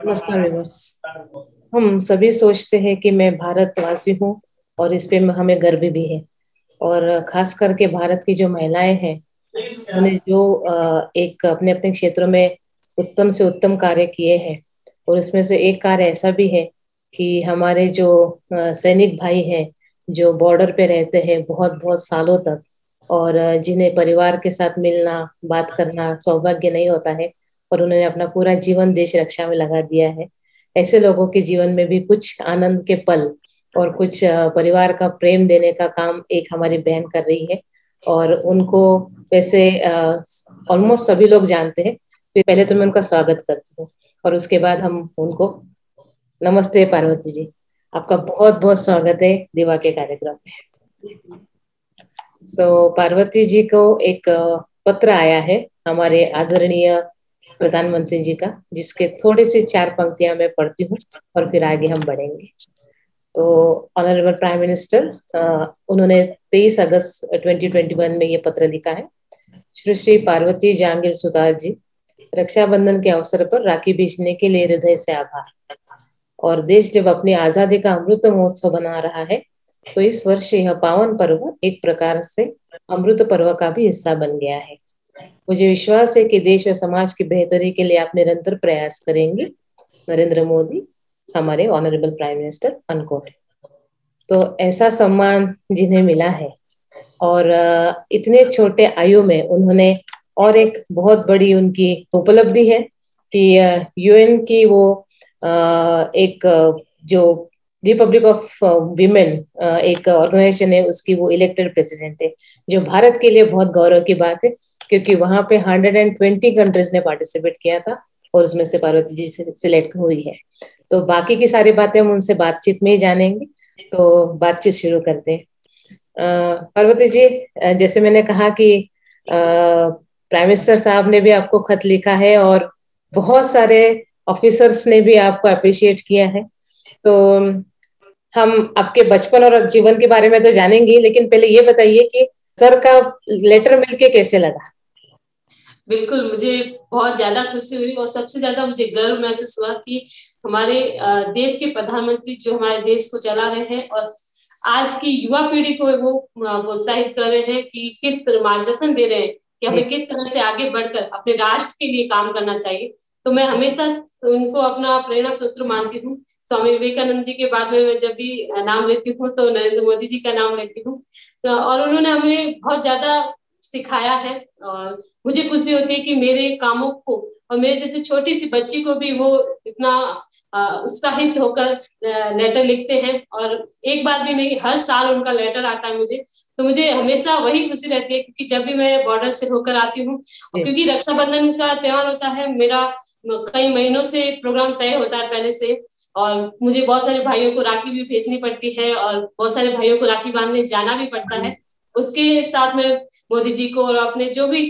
नमस्कार विवर्स। हम सभी सोचते हैं कि मैं भारतवासी हूँ और इस पे हमें गर्व भी है। और खास करके भारत की जो महिलाएं हैं उन्होंने जो एक अपने अपने क्षेत्रों में उत्तम से उत्तम कार्य किए हैं। और उसमें से एक कार्य ऐसा भी है कि हमारे जो सैनिक भाई हैं जो बॉर्डर पे रहते हैं बहुत बहुत सालों तक, और जिन्हें परिवार के साथ मिलना बात करना सौभाग्य नहीं होता है, और उन्होंने अपना पूरा जीवन देश रक्षा में लगा दिया है। ऐसे लोगों के जीवन में भी कुछ आनंद के पल और कुछ परिवार का प्रेम देने का काम एक हमारी बहन कर रही है। और उनको वैसे ऑलमोस्ट सभी लोग जानते हैं, तो पहले तो मैं उनका स्वागत करती हूँ और उसके बाद हम उनको। नमस्ते पार्वती जी, आपका बहुत बहुत स्वागत है दिवा के कार्यक्रम में। पार्वती जी को एक पत्र आया है हमारे आदरणीय प्रधानमंत्री जी का, जिसके थोड़े से चार पंक्तियां मैं पढ़ती हूँ और फिर आगे हम बढ़ेंगे। तो ऑनरेबल प्राइम मिनिस्टर, उन्होंने 23 अगस्त 2021 में ये पत्र लिखा है। श्री श्री पार्वती जहांगीर सुतार जी, रक्षाबंधन के अवसर पर राखी भेजने के लिए हृदय से आभार। और देश जब अपनी आजादी का अमृत महोत्सव बना रहा है, तो इस वर्ष यह पावन पर्व एक प्रकार से अमृत पर्व का भी हिस्सा बन गया है। मुझे विश्वास है कि देश और समाज की बेहतरी के लिए आप निरंतर प्रयास करेंगे। नरेंद्र मोदी, हमारे ऑनरेबल प्राइम मिनिस्टर, अनकोट। तो ऐसा सम्मान जिन्हें मिला है, और इतने छोटे आयु में उन्होंने, और एक बहुत बड़ी उनकी उपलब्धि है कि यूएन की वो एक जो रिपब्लिक ऑफ विमेन एक ऑर्गेनाइजेशन है, उसकी वो इलेक्टेड प्रेसिडेंट है, जो भारत के लिए बहुत गौरव की बात है, क्योंकि वहां पे 120 कंट्रीज ने पार्टिसिपेट किया था और उसमें से पार्वती जी सिलेक्ट हुई है। तो बाकी की सारी बातें हम उनसे बातचीत में ही जानेंगे। तो बातचीत शुरू करते हैं। पार्वती जी, जैसे मैंने कहा कि प्राइम मिनिस्टर साहब ने भी आपको खत लिखा है और बहुत सारे ऑफिसर्स ने भी आपको अप्रिशिएट किया है। तो हम आपके बचपन और जीवन के बारे में तो जानेंगे, लेकिन पहले ये बताइए कि सर का लेटर मिलके कैसे लगा। बिल्कुल, मुझे बहुत ज्यादा खुशी हुई और सबसे ज्यादा मुझे गर्व महसूस हुआ कि हमारे देश के प्रधानमंत्री जो हमारे देश को चला रहे हैं और आज की युवा पीढ़ी को वो प्रोत्साहित कर रहे हैं कि किस तरह मार्गदर्शन दे रहे हैं कि हमें किस तरह से आगे बढ़कर अपने राष्ट्र के लिए काम करना चाहिए। तो मैं हमेशा उनको अपना प्रेरणा सूत्र मानती हूँ। स्वामी विवेकानंद जी के बाद में मैं जब भी नाम लेती हूँ तो नरेंद्र मोदी जी का नाम लेती हूँ। तो और उन्होंने हमें बहुत ज्यादा सिखाया है और मुझे खुशी होती है कि मेरे कामों को और मेरे जैसे छोटी सी बच्ची को भी वो इतना उत्साहित होकर लेटर लिखते हैं। और एक बार भी नहीं, हर साल उनका लेटर आता है मुझे। तो मुझे हमेशा वही खुशी रहती है क्योंकि जब भी मैं बॉर्डर से होकर आती हूँ, और क्योंकि रक्षाबंधन का त्योहार होता है, मेरा कई महीनों से प्रोग्राम तय होता है पहले से, और मुझे बहुत सारे भाइयों को राखी भी भेजनी पड़ती है और बहुत सारे भाइयों को राखी बांधने जाना भी पड़ता है। उसके साथ में मोदी जी को और अपने जो भी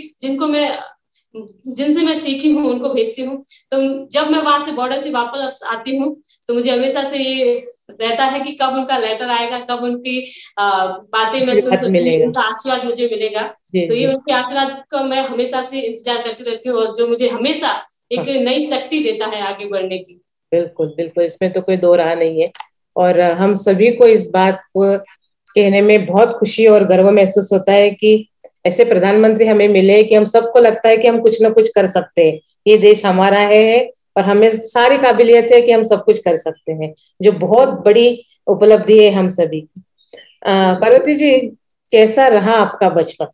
जिनसे मैं सीखी हूँ उनको भेजती हूँ। तो जब मैं वहां से बॉर्डर से वापस आती हूँ तो मुझे हमेशा से ये रहता है कि कब उनका लेटर आएगा, कब उनकी बातें मैं सुन सकूँ, उनका आशीर्वाद मुझे मिलेगा। तो ये उनके आशीर्वाद का मैं हमेशा से इंतजार करती रहती हूँ और जो मुझे हमेशा एक नई शक्ति देता है आगे बढ़ने की। बिल्कुल बिल्कुल, इसमें तो कोई दो राह नहीं है। और हम सभी को इस बात को कहने में बहुत खुशी और गर्व महसूस होता है कि ऐसे प्रधानमंत्री हमें मिले कि हम सबको लगता है कि हम कुछ ना कुछ कर सकते हैं, ये देश हमारा है और हमें सारी काबिलियत है कि हम सब कुछ कर सकते हैं, जो बहुत बड़ी उपलब्धि है हम सभी की। पार्वती जी, कैसा रहा आपका बचपन?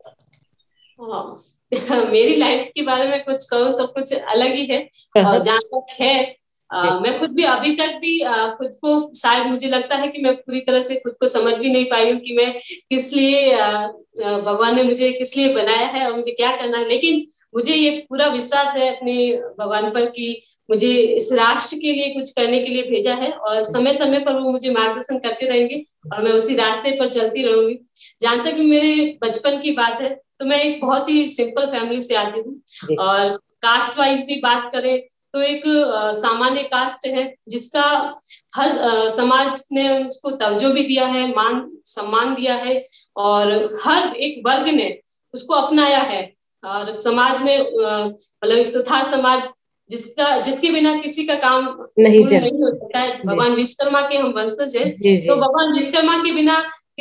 मेरी लाइफ के बारे में कुछ कहूँ तो कुछ अलग ही है। और जहाँ तक है मैं खुद भी अभी तक भी खुद को शायद मुझे लगता है कि मैं पूरी तरह से खुद को समझ भी नहीं पाई हूँ कि मैं किस लिए भगवान ने मुझे किस लिए बनाया है और मुझे क्या करना है। लेकिन मुझे ये पूरा विश्वास है अपने भगवान पर कि मुझे इस राष्ट्र के लिए कुछ करने के लिए भेजा है और समय समय पर वो मुझे मार्गदर्शन करते रहेंगे और मैं उसी रास्ते पर चलती रहूंगी। जहां तक मेरे बचपन की बात है तो मैं एक बहुत ही सिंपल फैमिली से आती हूँ और कास्ट वाइज भी बात करें तो एक सामान्य कास्ट है जिसका हर समाज ने उसको तवज्जो भी दिया है, मान सम्मान दिया है और हर एक वर्ग ने उसको अपनाया है। और समाज में मतलब एक सुधार समाज जिसके बिना किसी का काम नहीं पूर्ण नहीं हो सकता है। भगवान विश्वकर्मा के हम वंशज हैं, तो भगवान विश्वकर्मा के बिना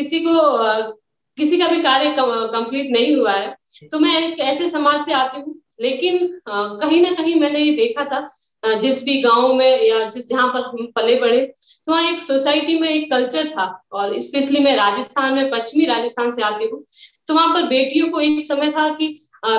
किसी का भी कार्य कंप्लीट नहीं हुआ है। तो मैं एक ऐसे समाज से आती हूँ, लेकिन कहीं ना कहीं मैंने ये देखा था, जिस भी गांव में या जहाँ पर हम पले बड़े, तो वहाँ एक सोसाइटी में एक कल्चर था। और स्पेशली मैं राजस्थान में, पश्चिमी राजस्थान से आती हूँ, तो वहां पर बेटियों को एक समय था कि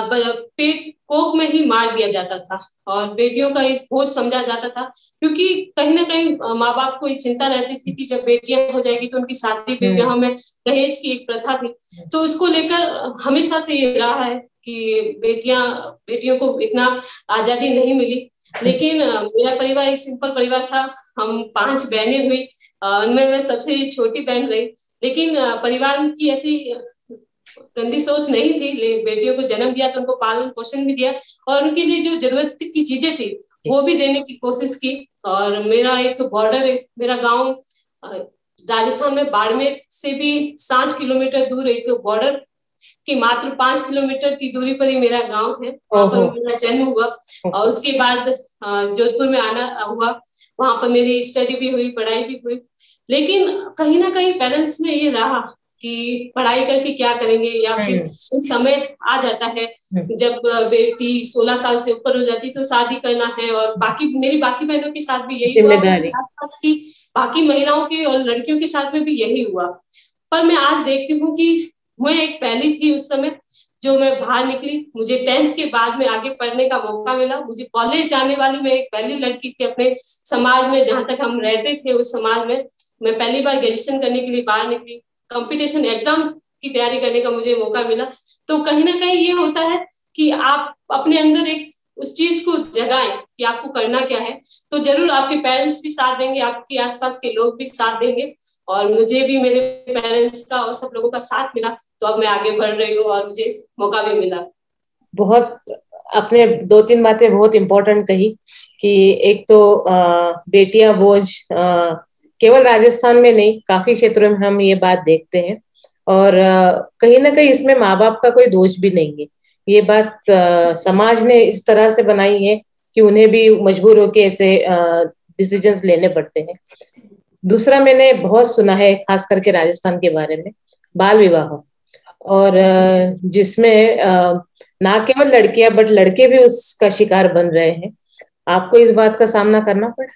पेट कोख में ही मार दिया जाता था, और बेटियों का इस बोझ समझा जाता था, क्योंकि कहीं ना कहीं माँ बाप को एक चिंता रहती थी कि जब बेटियां हो जाएगी तो उनकी शादी विवाह में दहेज की एक प्रथा थी। तो उसको लेकर हमेशा से ये रहा है कि बेटियों को इतना आजादी नहीं मिली। लेकिन मेरा परिवार एक सिंपल परिवार था। हम 5 बहनें हुई, उनमें मैं सबसे छोटी बहन रही। लेकिन परिवार की ऐसी गंदी सोच नहीं थी, बेटियों को जन्म दिया तो उनको पालन पोषण भी दिया, और उनके लिए जो जरूरत की चीजें थी वो भी देने की कोशिश की। और मेरा गांव राजस्थान में बाड़मेर से भी 60 किलोमीटर दूर एक बॉर्डर की मात्र 5 किलोमीटर की दूरी पर ही मेरा गांव है। वहां पर मेरा जन्म हुआ, और उसके बाद जोधपुर में आना हुआ। वहां पर मेरी स्टडी भी हुई, पढ़ाई भी हुई। लेकिन कहीं ना कहीं पेरेंट्स में ये रहा कि पढ़ाई करके क्या करेंगे, या फिर एक समय आ जाता है जब बेटी 16 साल से ऊपर हो जाती तो शादी करना है। और मेरी बाकी बहनों के साथ भी यही हुआ, आसपास की बाकी महिलाओं के और लड़कियों के साथ में भी यही हुआ। पर मैं आज देखती हूँ कि मैं एक पहली थी उस समय जो मैं बाहर निकली। मुझे 10th के बाद में आगे पढ़ने का मौका मिला। मुझे कॉलेज जाने वाली मैं एक पहली लड़की थी अपने समाज में, जहां तक हम रहते थे उस समाज में। मैं पहली बार ग्रेजुएशन करने के लिए बाहर निकली, कंपटीशन एग्जाम की तैयारी करने का मुझे मौका मिला। तो कहीं ना कहीं ये होता है कि आप अपने अंदर एक उस चीज को जगाएं कि आपको करना क्या है, तो जरूर आपके पेरेंट्स भी साथ देंगे, आपके आसपास के लोग भी साथ देंगे। और मुझे भी मेरे पेरेंट्स का और सब लोगों का साथ मिला, तो अब मैं आगे बढ़ रही हूँ और मुझे मौका भी मिला। बहुत अपने 2-3 बातें बहुत इंपॉर्टेंट कही कि एक तो बेटियां बोझ केवल राजस्थान में नहीं, काफी क्षेत्रों में हम ये बात देखते हैं। और कहीं ना कहीं इसमें माँ बाप का कोई दोष भी नहीं है। ये बात समाज ने इस तरह से बनाई है कि उन्हें भी मजबूर होकर ऐसे डिसीजंस लेने पड़ते हैं। दूसरा, मैंने बहुत सुना है खास करके राजस्थान के बारे में, बाल विवाह, और जिसमें ना केवल लड़कियां बट लड़के भी उसका शिकार बन रहे हैं। आपको इस बात का सामना करना पड़ा?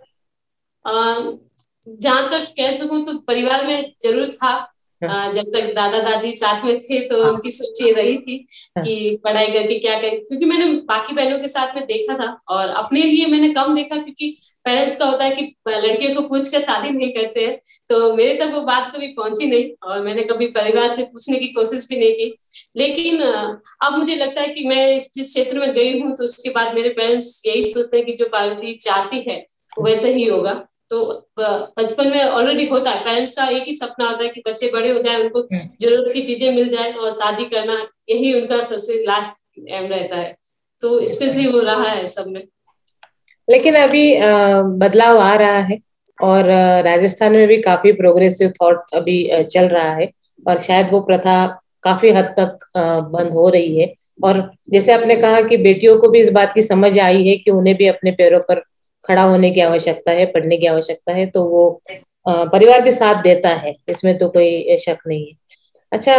जहां तक कह सकूं तो परिवार में जरूर था। जब तक दादा दादी साथ में थे तो उनकी सोच ये रही थी कि पढ़ाई करके क्या करें, क्योंकि मैंने बाकी बहनों के साथ में देखा था और अपने लिए मैंने कम देखा, क्योंकि पेरेंट्स का होता है कि लड़कियों को पूछ कर शादी नहीं करते हैं। तो मेरे तक वो बात कभी पहुंची नहीं, और मैंने कभी परिवार से पूछने की कोशिश भी नहीं की। लेकिन अब मुझे लगता है कि मैं जिस क्षेत्र में गई हूँ तो उसके बाद मेरे पेरेंट्स यही सोचते हैं कि जो पार्वती चाहती है वैसे ही होगा। तो बचपन में ऑलरेडी होता है, पेरेंट्स का एक ही सपना होता है कि बच्चे बड़े हो जाए, उनको जरूरत की चीजें मिल जाए और शादी करना, यही उनका सबसे लास्ट एम रहता है। तो स्पेशली वो रहा है सब में। लेकिन अभी बदलाव आ रहा है, और राजस्थान में भी काफी प्रोग्रेसिव थॉट अभी चल रहा है, और शायद वो प्रथा काफी हद तक बंद हो रही है। और जैसे आपने कहा कि बेटियों को भी इस बात की समझ आई है कि उन्हें भी अपने पैरों पर खड़ा होने की आवश्यकता है, पढ़ने की आवश्यकता है, तो वो परिवार भी साथ देता है, इसमें तो कोई शक नहीं है। अच्छा,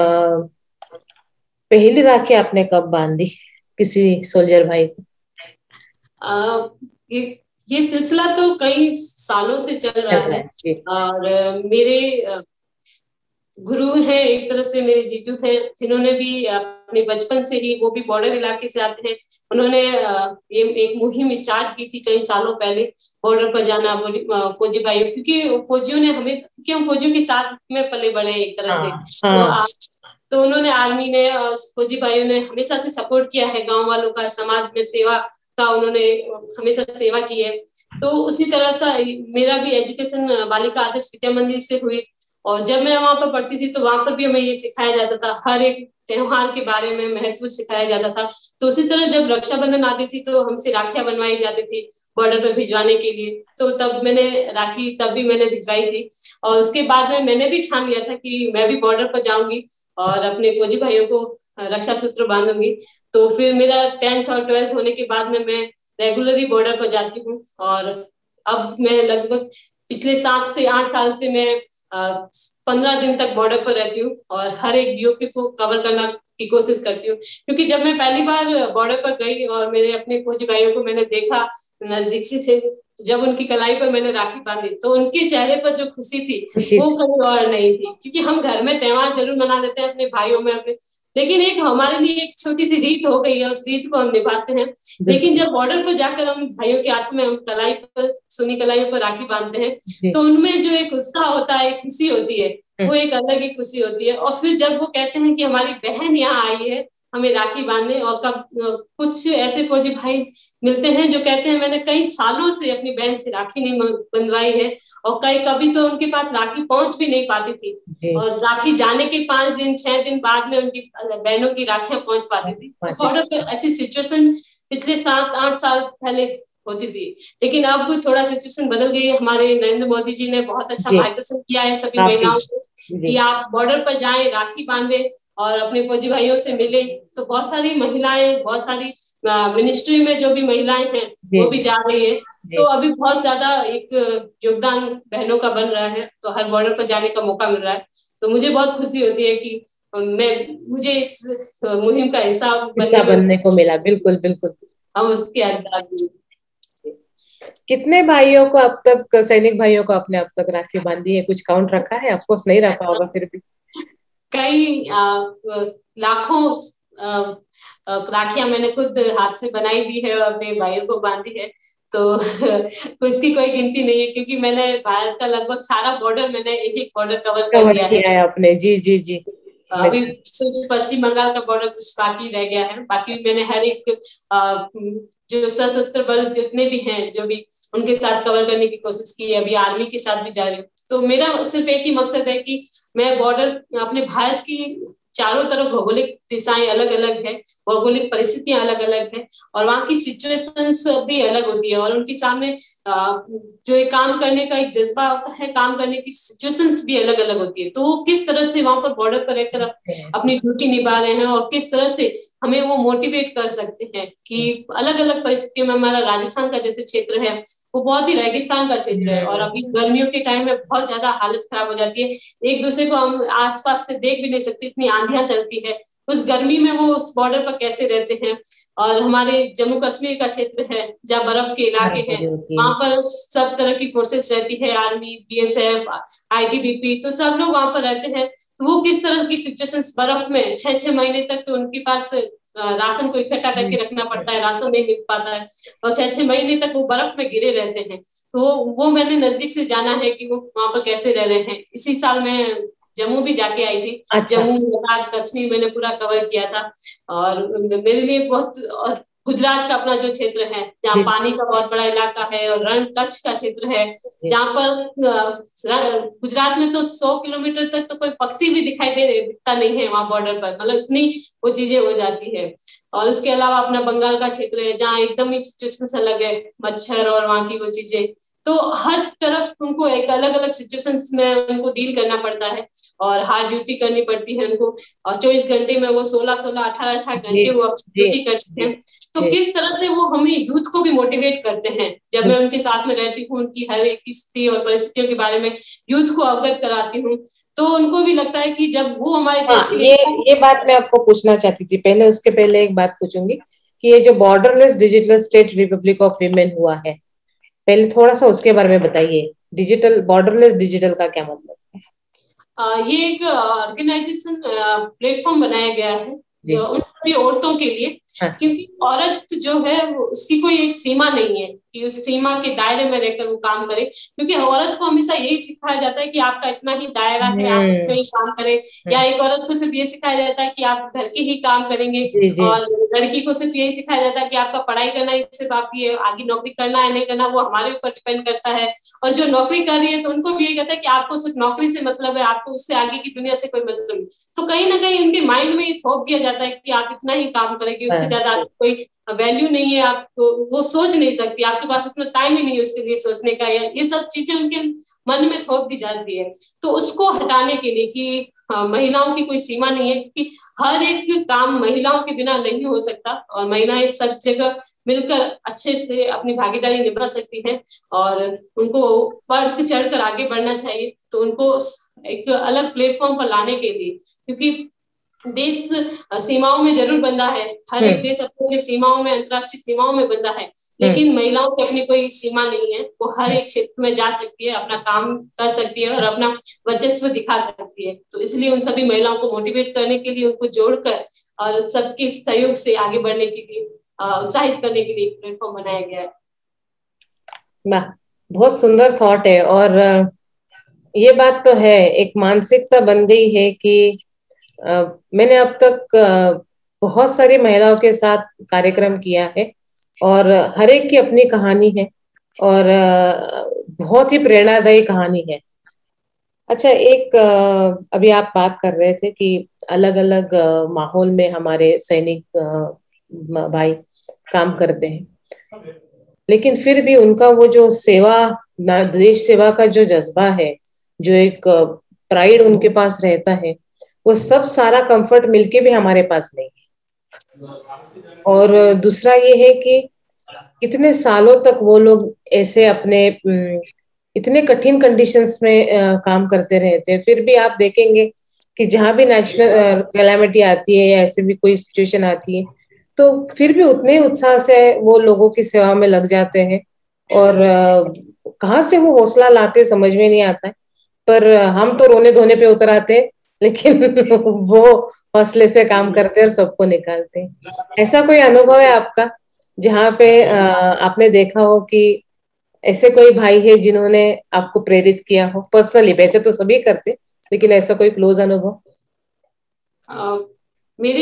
पहली राखी आपने कब बांधी किसी सोल्जर भाई को? ये सिलसिला तो कई सालों से चल रहा है। और मेरे गुरु हैं, एक तरह से मेरे जीजू हैं, जिन्होंने भी अपने बचपन से ही, वो भी बॉर्डर इलाके से आते हैं, उन्होंने ये एक मुहिम स्टार्ट की थी कई सालों पहले, बॉर्डर पर जाना फौजी भाइयों, क्योंकि फौजियों ने हमें, क्योंकि हम फौजियों के साथ में पले बड़े एक तरह से। तो उन्होंने, आर्मी ने और फौजी भाइयों ने हमेशा से सपोर्ट किया है गाँव वालों का, समाज में सेवा का उन्होंने हमेशा सेवा की है। तो उसी तरह से मेरा भी एजुकेशन बालिका आदर्श विद्या मंदिर से हुई, और जब मैं वहां पर पढ़ती थी तो वहां पर भी हमें ये सिखाया जाता था, हर एक त्योहार के बारे में महत्व सिखाया जाता था। तो उसी तरह जब रक्षाबंधन आती थी तो हमसे राखियां बनवाई जाती थी बॉर्डर पर भिजवाने के लिए। तो तब मैंने राखी तब भी मैंने भिजवाई थी, और उसके बाद में मैंने भी ठान लिया था कि मैं भी बॉर्डर पर जाऊंगी और अपने फौजी भाइयों को रक्षा सूत्र बांधूंगी। तो फिर मेरा 10th और 12th होने के बाद में मैं रेगुलरली बॉर्डर पर जाती हूँ। और अब मैं लगभग पिछले 7 से 8 साल से मैं 15 दिन तक बॉर्डर पर रहती हूँ और हर एक डीओपी को कवर करना की कोशिश करती हूँ। क्योंकि जब मैं पहली बार बॉर्डर पर गई और मेरे अपने फौजी भाइयों को मैंने देखा नजदीक से, जब उनकी कलाई पर मैंने राखी बांधी तो उनके चेहरे पर जो खुशी थी खुशी वो थी। कहीं और नहीं थी। क्योंकि हम घर में त्योहार जरूर मना लेते हैं अपने भाइयों में अपने, लेकिन एक हमारे लिए एक छोटी सी रीत हो गई है, उस रीत को हम निभाते हैं। लेकिन जब बॉर्डर पर जाकर हम भाइयों के हाथों में हम कलाई पर, सुनी कलाई पर राखी बांधते हैं तो उनमें जो एक उत्साह होता है, खुशी होती है, वो एक अलग ही खुशी होती है। और फिर जब वो कहते हैं कि हमारी बहन यहाँ आई है हमें राखी बांधने, और कब कुछ ऐसे फौजी भाई मिलते हैं जो कहते हैं मैंने कई सालों से अपनी बहन से राखी नहीं बंधवाई है, और कभी तो उनके पास राखी पहुंच भी नहीं पाती थी, और राखी जाने के 5 दिन 6 दिन बाद में उनकी बहनों की राखियां पहुंच पाती थी। तो बॉर्डर पर ऐसी सिचुएशन पिछले 7-8 साल पहले होती थी। लेकिन अब थोड़ा सिचुएशन बदल गई है। हमारे नरेंद्र मोदी जी ने बहुत अच्छा मार्गदर्शन किया है सभी महिलाओं को कि आप बॉर्डर पर जाएं, राखी बांधे और अपने फौजी भाइयों से मिले। तो बहुत सारी महिलाएं, बहुत सारी मिनिस्ट्री में जो भी महिलाएं हैं वो भी जा रही है। तो अभी बहुत ज्यादा एक योगदान बहनों का बन रहा है, तो हर बॉर्डर पर जाने का मौका मिल रहा है। तो मुझे बहुत खुशी होती है कि मुझे इस मुहिम का हिस्सा बनने को मिला। बिल्कुल बिल्कुल, हम उसके अंदर। कितने भाइयों को अब तक, सैनिक भाइयों को आपने अब तक राखी बांधी है? कुछ काउंट रखा है? आपको नहीं रखा होगा फिर भी। कई लाखों राखियां मैंने खुद हाथ से बनाई भी है और अपने भाइयों को बांधी है। तो उसकी कोई गिनती नहीं है, क्योंकि मैंने भारत का लगभग सारा बॉर्डर, मैंने एक बॉर्डर कवर कर दिया है आपने। जी जी जी। अभी सिर्फ पश्चिम बंगाल का बॉर्डर कुछ बाकी रह गया है। बाकी मैंने हर एक जो सशस्त्र बल जितने भी हैं जो भी, उनके साथ कवर करने की कोशिश की है। अभी आर्मी के साथ भी जा रही हूँ। तो मेरा सिर्फ एक ही मकसद है कि मैं बॉर्डर, अपने भारत की चारों तरफ भौगोलिक दिशाएं अलग अलग है, भौगोलिक परिस्थितियां अलग अलग है, और वहाँ की सिचुएशंस भी अलग होती है, और उनके सामने जो एक काम करने का एक जज्बा होता है, काम करने की सिचुएशंस भी अलग अलग होती है। तो वो किस तरह से वहां पर बॉर्डर पर रहकर अपनी ड्यूटी निभा रहे हैं, और किस तरह से हमें वो मोटिवेट कर सकते हैं कि अलग अलग परिस्थितियों में, हमारा राजस्थान का जैसे क्षेत्र है वो बहुत ही रेगिस्तान का क्षेत्र है, और अभी गर्मियों के टाइम में बहुत ज्यादा हालत खराब हो जाती है, एक दूसरे को हम आसपास से देख भी नहीं सकते, इतनी आंधियां चलती है। उस गर्मी में वो उस बॉर्डर पर कैसे रहते हैं। और हमारे जम्मू कश्मीर का क्षेत्र है जहाँ बर्फ के इलाके हैं, वहां पर सब तरह की फोर्सेस रहती है, आर्मी, बीएसएफ, आईटीबीपी, तो सब लोग वहां पर रहते हैं। तो वो किस तरह की सिचुएशंस, बर्फ में 6-6 महीने तक तो उनके पास राशन को इकट्ठा करके रखना पड़ता है, राशन नहीं मिल पाता है, और 6-6 महीने तक वो बर्फ में गिरे रहते हैं। तो वो मैंने नजदीक से जाना है कि वो वहां पर कैसे रह रहे हैं। इसी साल मैं जम्मू भी जाके आई थी। अच्छा। जम्मू, लद्दाख, कश्मीर मैंने पूरा कवर किया था। और मेरे लिए बहुत, और गुजरात का अपना जो क्षेत्र है जहाँ पानी का बहुत बड़ा इलाका है, और रण कच्छ का क्षेत्र है जहाँ पर गुजरात में तो 100 किलोमीटर तक तो कोई पक्षी भी दिखता नहीं है वहां बॉर्डर पर, मतलब इतनी वो चीजें हो जाती है। और उसके अलावा अपना बंगाल का क्षेत्र है जहाँ एकदम ही सिचुएशन अलग है, मच्छर और वहाँ की वो चीजें। तो हर तरफ उनको एक अलग अलग सिचुएशंस में उनको डील करना पड़ता है, और हार्ड ड्यूटी करनी पड़ती है उनको, और 24 घंटे में वो 16-16, 18-18 घंटे वो ड्यूटी करते हैं। तो किस तरह से वो हमें यूथ को भी मोटिवेट करते हैं। जब मैं उनके साथ में रहती हूँ, उनकी हर एक स्थिति और परिस्थितियों के बारे में यूथ को अवगत कराती हूँ, तो उनको भी लगता है कि जब वो हमारे देश के लिए। ये बात मैं आपको पूछना चाहती थी। पहले उसके पहले एक बात पूछूंगी कि ये जो borderless digital state republic of women हुआ है, पहले थोड़ा सा उसके बारे में बताइए। डिजिटल, बॉर्डरलेस डिजिटल का क्या मतलब है? ये एक ऑर्गेनाइजेशन प्लेटफॉर्म बनाया गया है जो उन सभी औरतों के लिए। क्योंकि औरत जो है उसकी कोई एक सीमा नहीं है कि उस सीमा के दायरे में रहकर वो काम करे, क्योंकि औरत को हमेशा यही सिखाया जाता है कि आपका इतना ही दायरा है, आप उसमें ही काम करें। या एक औरत को सिर्फ ये सिखाया जाता है कि आप घर के ही काम करेंगे, और लड़की को सिर्फ यही सिखाया जाता है कि आपका पढ़ाई करना है, सिर्फ आपकी आगे नौकरी करना है नहीं करना वो हमारे ऊपर डिपेंड करता है। और जो नौकरी कर रही है तो उनको भी यही कहता है कि आपको सिर्फ नौकरी से मतलब है, आपको उससे आगे की दुनिया से कोई मतलब नहीं। तो कहीं ना कहीं उनके माइंड में ये थोप दिया जाता है कि आप इतना ही काम करेंगे, उससे ज्यादा आपको कोई वैल्यू नहीं है, आपको वो सोच नहीं सकती, आपके पास इतना टाइम ही नहीं है उसके लिए सोचने का, या ये सब चीजें उनके मन में थोप दी जाती है। तो उसको हटाने के लिए कि महिलाओं की कोई सीमा नहीं है, क्योंकि हर एक काम महिलाओं के बिना नहीं हो सकता, और महिलाएं सब जगह मिलकर अच्छे से अपनी भागीदारी निभा सकती हैं और उनको बढ़ चढ़ कर आगे बढ़ना चाहिए। तो उनको एक अलग प्लेटफॉर्म पर लाने के लिए, क्योंकि देश सीमाओं में जरूर बंधा है, हर एक देश अपनी सीमाओं में, अंतर्राष्ट्रीय सीमाओं में बंधा है, लेकिन महिलाओं की अपनी कोई सीमा नहीं है। वो हर एक क्षेत्र में जा सकती है, अपना काम कर सकती है और अपना वर्चस्व दिखा सकती है। तो इसलिए उन सभी महिलाओं को मोटिवेट करने के लिए, उनको जोड़कर और सबके सहयोग से आगे बढ़ने के लिए उत्साहित करने के लिए एक प्लेटफॉर्म बनाया गया है। वाह, बहुत सुंदर थॉट है। और ये बात तो है, एक मानसिकता बन गई है कि मैंने अब तक बहुत सारी महिलाओं के साथ कार्यक्रम किया है और हर एक की अपनी कहानी है और बहुत ही प्रेरणादायी कहानी है। अच्छा, एक अभी आप बात कर रहे थे कि अलग अलग माहौल में हमारे सैनिक भाई काम करते हैं, लेकिन फिर भी उनका वो जो सेवा, देश सेवा का जो जज्बा है, जो एक प्राइड उनके पास रहता है, वो सब सारा कंफर्ट मिलके भी हमारे पास नहीं है। और दूसरा ये है कि कितने सालों तक वो लोग ऐसे अपने इतने कठिन कंडीशंस में काम करते रहते हैं। फिर भी आप देखेंगे कि जहां भी नेशनल कैलामिटी आती है या ऐसे भी कोई सिचुएशन आती है, तो फिर भी उतने ही उत्साह से वो लोगों की सेवा में लग जाते हैं। और कहाँ से वो हौसला लाते समझ में नहीं आता है, पर हम तो रोने धोने पे उतर आते हैं, लेकिन वो हौसले से काम करते हैं और सबको निकालते हैं। ऐसा कोई अनुभव है आपका जहाँ पे आपने देखा हो कि ऐसे कोई भाई है जिन्होंने आपको प्रेरित किया हो पर्सनली? वैसे तो सभी करते, लेकिन ऐसा कोई क्लोज अनुभव? मेरे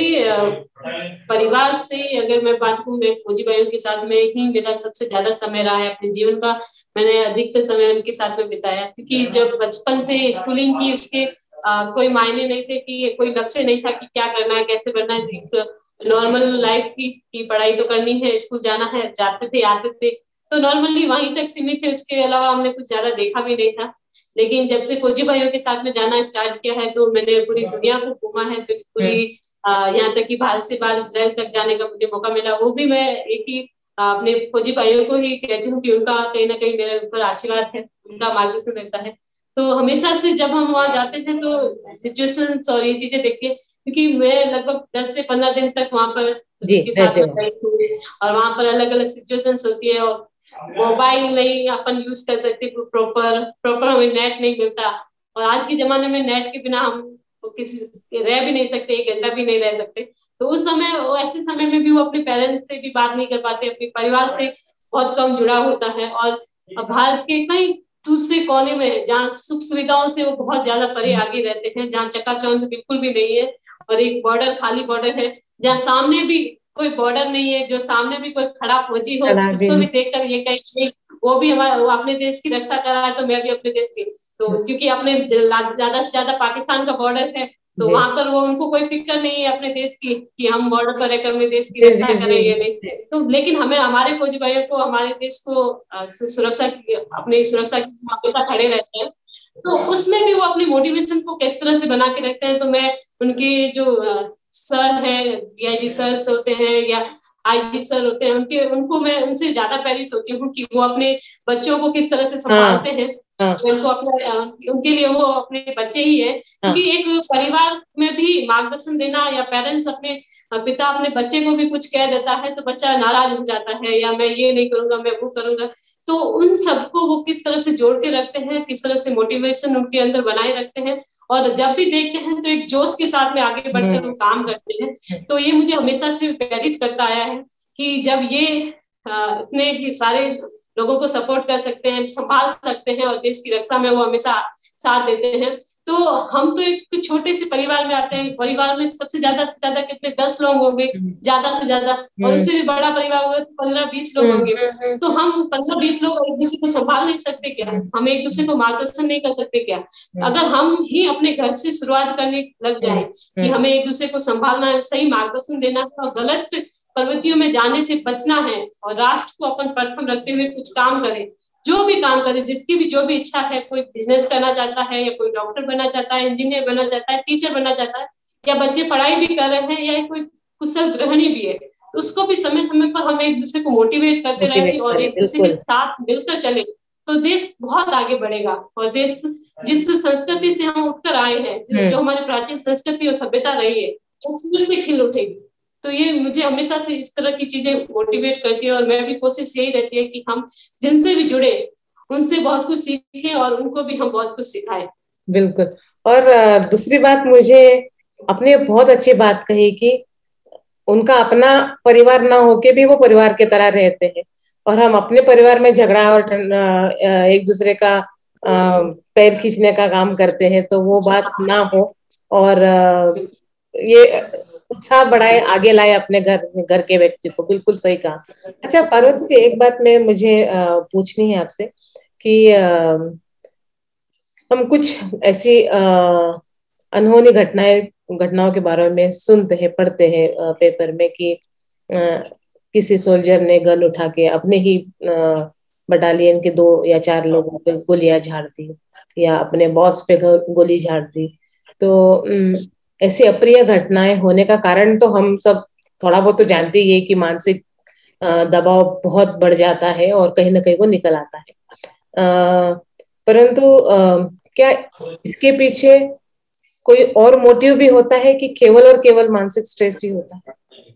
परिवार से अगर मैं बात करूं, मैं फौजी भाइयों के साथ में ही मेरा सबसे ज्यादा समय रहा है अपने जीवन का। मैंने अधिकतर समय उनके साथ में बिताया, क्योंकि जब बचपन से स्कूलिंग की, उसके कोई मायने नहीं थे, कि कोई लक्ष्य नहीं था कि क्या करना है, कैसे बनना है। एक नॉर्मल लाइफ की पढ़ाई तो करनी है, स्कूल जाना है, जाते थे आते थे, तो नॉर्मली वहीं तक सीमित थे। उसके अलावा हमने कुछ ज्यादा देखा भी नहीं था। लेकिन जब से फौजी भाइयों के साथ में जाना स्टार्ट किया है, तो मैंने पूरी दुनिया को घूमा है, पूरी यहाँ तक कि भारत से बाहर इजराइल तक जाने का मुझे मौका मिला। वो भी मैं एक ही अपने फौजी भाइयों को ही कहती हूँ कि उनका कहीं ना कहीं मेरे ऊपर आशीर्वाद है, उनका मार्गदर्शन रहता है। तो हमेशा से जब हम वहाँ जाते थे तो सिचुएशंस और ये चीजें देख के, क्योंकि मैं लगभग 10 से 15 दिन तक वहाँ पर के साथ में रहती हूँ, और वहाँ पर अलग अलग सिचुएशंस होती है, और मोबाइल नहीं अपन यूज कर सकते प्रॉपर हमें नेट नहीं मिलता। और आज के जमाने में नेट के बिना हम किसी रह भी नहीं सकते, 1 घंटा भी नहीं रह सकते। तो उस समय, ऐसे समय में भी वो अपने पेरेंट्स से भी बात नहीं कर पाते, अपने परिवार से बहुत कम जुड़ा होता है। और भारत के कई दूसरे कोने में, जहाँ सुख सुविधाओं से वो बहुत ज्यादा परे आगे रहते हैं, जहाँ चकाचौंध बिल्कुल भी नहीं है, और एक बॉर्डर, खाली बॉर्डर है, जहाँ सामने भी कोई बॉर्डर नहीं है, जो सामने भी कोई खड़ा फौजी हो जिसको भी देखकर ये कहे वो भी वो अपने देश की रक्षा कर रहा है, तो मैं भी अपने देश की। तो क्योंकि अपने ज्यादा से ज्यादा पाकिस्तान का बॉर्डर है, तो वहां पर वो, उनको कोई फिक्र नहीं है अपने देश की कि हम बॉर्डर पर रहकर अपने देश की रक्षा करें या नहीं। तो लेकिन हमें, हमारे फौजी भाइयों को, हमारे देश को सुरक्षा, अपनी सुरक्षा की हमेशा खड़े रहते हैं। तो उसमें भी वो अपनी मोटिवेशन को किस तरह से बना के रखते हैं, तो मैं उनके जो सर है, डीआईजी सर होते हैं या आईजी सर होते हैं, उनको मैं उनसे ज्यादा प्रेरित होती हूँ कि वो अपने बच्चों को किस तरह से संभालते हैं। उनको अपने, उनके लिए वो अपने बच्चे ही है, क्योंकि एक परिवार में भी मार्गदर्शन देना, या पेरेंट्स अपने पिता अपने बच्चे को भी कुछ कह देता है तो बच्चा नाराज हो जाता है, या मैं ये नहीं करूंगा, मैं वो करूंगा। तो उन सबको वो किस तरह से जोड़ के रखते हैं, किस तरह से मोटिवेशन उनके अंदर बनाए रखते हैं, और जब भी देखते हैं तो एक जोश के साथ में आगे बढ़कर वो काम करते हैं। तो ये मुझे हमेशा से प्रेरित करता आया है कि जब ये इतने सारे लोगों को सपोर्ट कर सकते हैं, संभाल सकते हैं, और देश की रक्षा में वो हमेशा साथ देते हैं। तो हम तो एक छोटे से परिवार में आते हैं, परिवार में सबसे ज्यादा से ज्यादा कितने 10 लोग होंगे, ज्यादा से ज्यादा, और उससे भी बड़ा परिवार होगा तो 15-20 लोग होंगे। तो हम 15-20 लोग एक दूसरे को संभाल नहीं सकते क्या? हम एक दूसरे को मार्गदर्शन नहीं कर सकते क्या? अगर हम ही अपने घर से शुरुआत करने लग जाए कि हमें एक दूसरे को संभालना है, सही मार्गदर्शन देना है, और गलत प्रवृत्तियों में जाने से बचना है, और राष्ट्र को अपन प्रथम रखते हुए कुछ काम करें, जो भी काम करे, जिसकी भी जो भी इच्छा है, कोई बिजनेस करना चाहता है, या कोई डॉक्टर बनना चाहता है, इंजीनियर बनना चाहता है, टीचर बनना चाहता है, या बच्चे पढ़ाई भी कर रहे हैं, या कोई कुशल गृहिणी भी है, उसको भी समय समय पर हम एक दूसरे को मोटिवेट करते रहे और एक दूसरे के साथ मिलकर चले तो देश बहुत आगे बढ़ेगा। और देश जिस संस्कृति से हम उठकर आए हैं, जो हमारी प्राचीन संस्कृति और सभ्यता रही है, वो फिर से खिल उठेगी। तो ये मुझे हमेशा से इस तरह की चीजें मोटिवेट करती है और मैं भी कोशिश यही रहती है कि हम जिनसे भी जुड़े उनसे बहुत कुछ सीखें और उनको भी हम बहुत कुछ सिखाएं। बिल्कुल। और दूसरी बात, मुझे अपने बहुत अच्छी बात कही कि उनका अपना परिवार ना होके भी वो परिवार की तरह रहते हैं, और हम अपने परिवार में झगड़ा और एक दूसरे का पैर खींचने का काम करते हैं, तो वो बात ना हो और ये उत्साह बढ़ाए, आगे लाए अपने घर के व्यक्ति को। बिल्कुल सही कहा। अच्छा पार्वती जी, एक बात में मुझे पूछनी है आपसे कि हम कुछ ऐसी अनहोनी घटनाओं के बारे में सुनते हैं, पढ़ते हैं पेपर में कि किसी सोल्जर ने गन उठा के अपने ही बटालियन के 2 या 4 लोगों पे गोलियां झाड़ दी, या अपने बॉस पे गोली झाड़ दी। तो ऐसी अप्रिय घटनाएं होने का कारण तो हम सब थोड़ा बहुत तो जानते ही है कि मानसिक दबाव बहुत बढ़ जाता है और कहीं ना कहीं वो निकल आता है। परंतु क्या इसके पीछे कोई और मोटिव भी होता है कि केवल और केवल मानसिक स्ट्रेस ही होता है?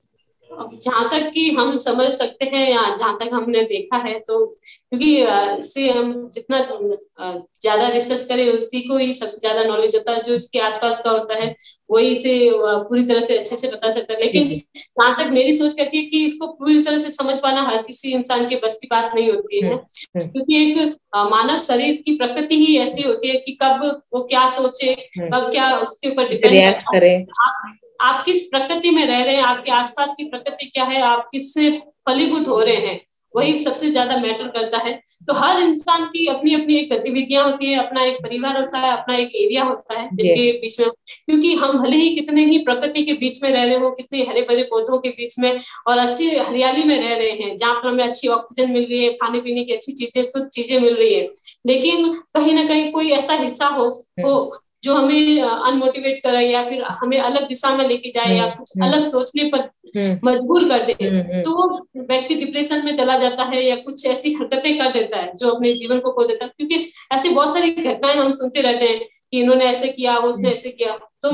जहां तक कि हम समझ सकते हैं या जहां तक हमने देखा है, तो क्योंकि इससे हम जितना ज्यादा रिसर्च करें उसी को ही सबसे ज्यादा नॉलेज होता है, जो इसके आसपास का होता है वही इसे पूरी तरह से अच्छे से बता सकता है। लेकिन जहां तक मेरी सोच कहती है कि इसको पूरी तरह से समझ पाना हर किसी इंसान के बस की बात नहीं होती है, क्योंकि एक मानव शरीर की प्रकृति ही ऐसी होती है कि कब वो क्या सोचे, कब क्या उसके ऊपर डिपेंड करे। आप किस प्रकृति में रह रहे हैं, आपके आसपास की प्रकृति क्या है, आप किससे फलीभूत हो रहे हैं, वही सबसे ज्यादा मैटर करता है। तो हर इंसान की अपनी अपनी एक गतिविधियां होती है, अपना एक परिवार होता है, अपना एक एरिया होता है जिनके बीच में, क्योंकि हम भले ही कितने ही प्रकृति के बीच में रह रहे हो, कितने हरे भरे पौधों के बीच में और अच्छी हरियाली में रह रहे हैं, जहाँ पर हमें अच्छी ऑक्सीजन मिल रही है, खाने पीने की अच्छी चीजें, शुद्ध चीजें मिल रही है, लेकिन कहीं ना कहीं कोई ऐसा हिस्सा हो जो हमें अनमोटिवेट करे या फिर हमें अलग दिशा में लेके जाए या कुछ अलग सोचने पर मजबूर कर दे, तो व्यक्ति डिप्रेशन में चला जाता है या कुछ ऐसी हरकतें कर देता है जो अपने जीवन को खो देता है। क्योंकि ऐसी बहुत सारी घटनाएं हम सुनते रहते हैं कि इन्होंने ऐसे किया, उसने ऐसे किया, तो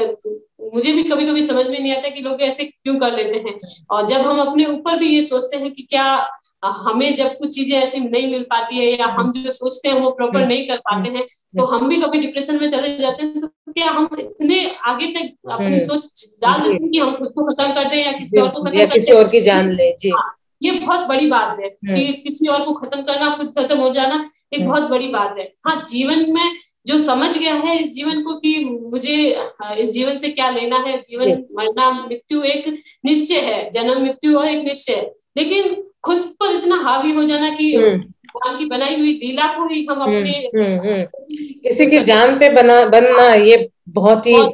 मुझे भी कभी कभी समझ में नहीं आता कि लोग ऐसे क्यों कर लेते हैं। और जब हम अपने ऊपर भी ये सोचते हैं कि क्या हमें जब कुछ चीजें ऐसी नहीं मिल पाती है या हम जो सोचते हैं वो प्रॉपर नहीं कर पाते हैं, तो हम भी कभी डिप्रेशन में चले जाते हैं। तो क्या हम इतने आगे तक अपनी सोच डाल देते हैं कि हम खुद को खत्म कर दें या किसी और को खत्म कर दें, किसी और की जान ले। जी, ये बहुत बड़ी बात है कि किसी और को खत्म करना, खुद खत्म हो जाना एक बहुत बड़ी बात है। हाँ, जीवन में जो समझ गया है इस जीवन को कि मुझे इस जीवन से क्या लेना है, जीवन मरना मृत्यु एक निश्चय है, जन्म मृत्यु और एक निश्चय है, लेकिन खुद पर इतना हावी हो जाना कि भगवान की बनाई हुई लीला को ही हम अपने किसी की जान पे बनना ये बहुत ही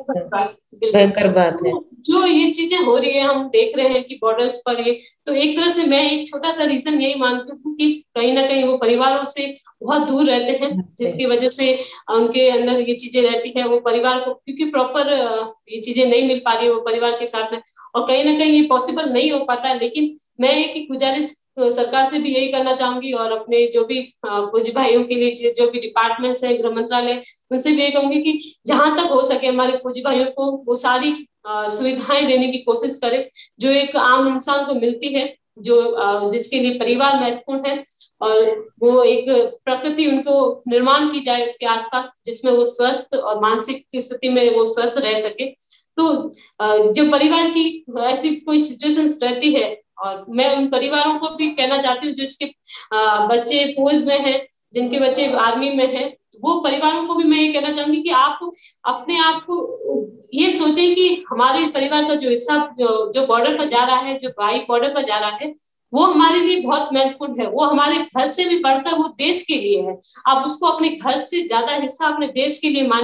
भयंकर बात है। जो ये चीजें हो रही है, हम देख रहे हैं कि बॉर्डर्स पर ये, तो एक तरह से मैं एक छोटा सा रीजन यही मानती हूँ कि कहीं ना कहीं वो परिवारों से बहुत दूर रहते हैं, जिसकी वजह से उनके अंदर ये चीजें रहती है, वो परिवार को क्योंकि प्रॉपर ये चीजें नहीं मिल पा रही है वो परिवार के साथ में, और कहीं ना कहीं ये पॉसिबल नहीं हो पाता है। लेकिन मैं एक गुजारिश सरकार से भी यही करना चाहूंगी और अपने जो भी फौजी भाइयों के लिए जो भी डिपार्टमेंट्स है, गृह मंत्रालय, उनसे भी यही कहूंगी कि जहां तक हो सके हमारे फौजी भाइयों को वो सारी सुविधाएं देने की कोशिश करें जो एक आम इंसान को मिलती है, जो जिसके लिए परिवार महत्वपूर्ण है, और वो एक प्रकृति उनको निर्माण की जाए उसके आसपास, जिसमें वो स्वस्थ और मानसिक स्थिति में वो स्वस्थ रह सके। तो जो परिवार की ऐसी कोई सिचुएशंस रहती है, और मैं उन परिवारों को भी कहना चाहती हूँ जो इसके बच्चे फौज में हैं, जिनके बच्चे आर्मी में हैं, वो परिवारों को भी मैं ये कहना चाहूंगी कि आप अपने आप को ये सोचें कि हमारे परिवार का जो हिस्सा जो बॉर्डर पर जा रहा है, जो भाई बॉर्डर पर जा रहा है, वो हमारे लिए बहुत महत्वपूर्ण है, वो हमारे घर से भी बढ़कर वो देश के लिए है। आप उसको अपने घर से ज्यादा हिस्सा अपने देश के लिए माने,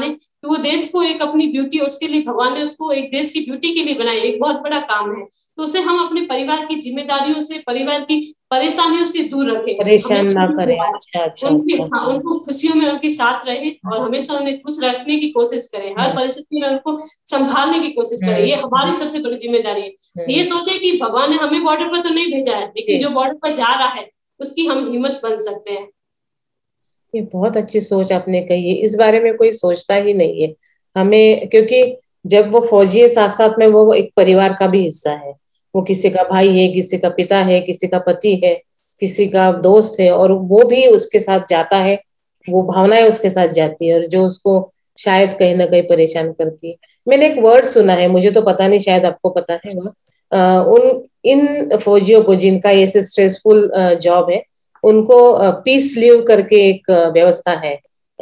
कि वो देश को एक अपनी ड्यूटी, उसके लिए भगवान ने उसको एक देश की ड्यूटी के लिए बनाया, एक बहुत बड़ा काम है। तो उसे हम अपने परिवार की जिम्मेदारियों से, परिवार की परेशानियों से दूर रखें, परेशान हमेशा ना करें। अच्छा अच्छा उनकी, अच्छा हाँ, अच्छा। उनको खुशियों में उनके साथ रहे और हमेशा उन्हें खुश रखने की कोशिश करें, हर हम्म परिस्थिति में उनको संभालने की कोशिश करें। ये हमारी सबसे बड़ी जिम्मेदारी है। ये हम्म। सोचे कि भगवान ने हमें बॉर्डर पर तो नहीं भेजा है, लेकिन जी, जो बॉर्डर पर जा रहा है उसकी हम हिम्मत बन सकते हैं। ये बहुत अच्छी सोच आपने कही है, इस बारे में कोई सोचता ही नहीं है हमें, क्योंकि जब वो फौजी है साथ साथ में वो एक परिवार का भी हिस्सा है। वो किसी का भाई है, किसी का पिता है, किसी का पति है, किसी का दोस्त है, और वो भी उसके साथ जाता है। वो भावनाएं उसके साथ जाती है और जो उसको शायद कहीं ना कहीं परेशान करती है। मैंने एक वर्ड सुना है, मुझे तो पता नहीं, शायद आपको पता है। वो उन इन फौजियों को जिनका ऐसे स्ट्रेसफुल जॉब है, उनको पीस लीव करके एक व्यवस्था है,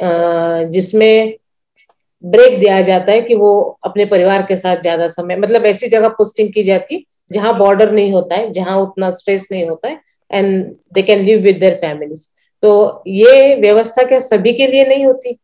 जिसमें ब्रेक दिया जाता है कि वो अपने परिवार के साथ ज्यादा समय, मतलब ऐसी जगह पोस्टिंग की जाती है जहां बॉर्डर नहीं होता है, जहां उतना स्ट्रेस नहीं होता है, and they can live with their families. तो ये व्यवस्था क्या सभी के लिए नहीं होती?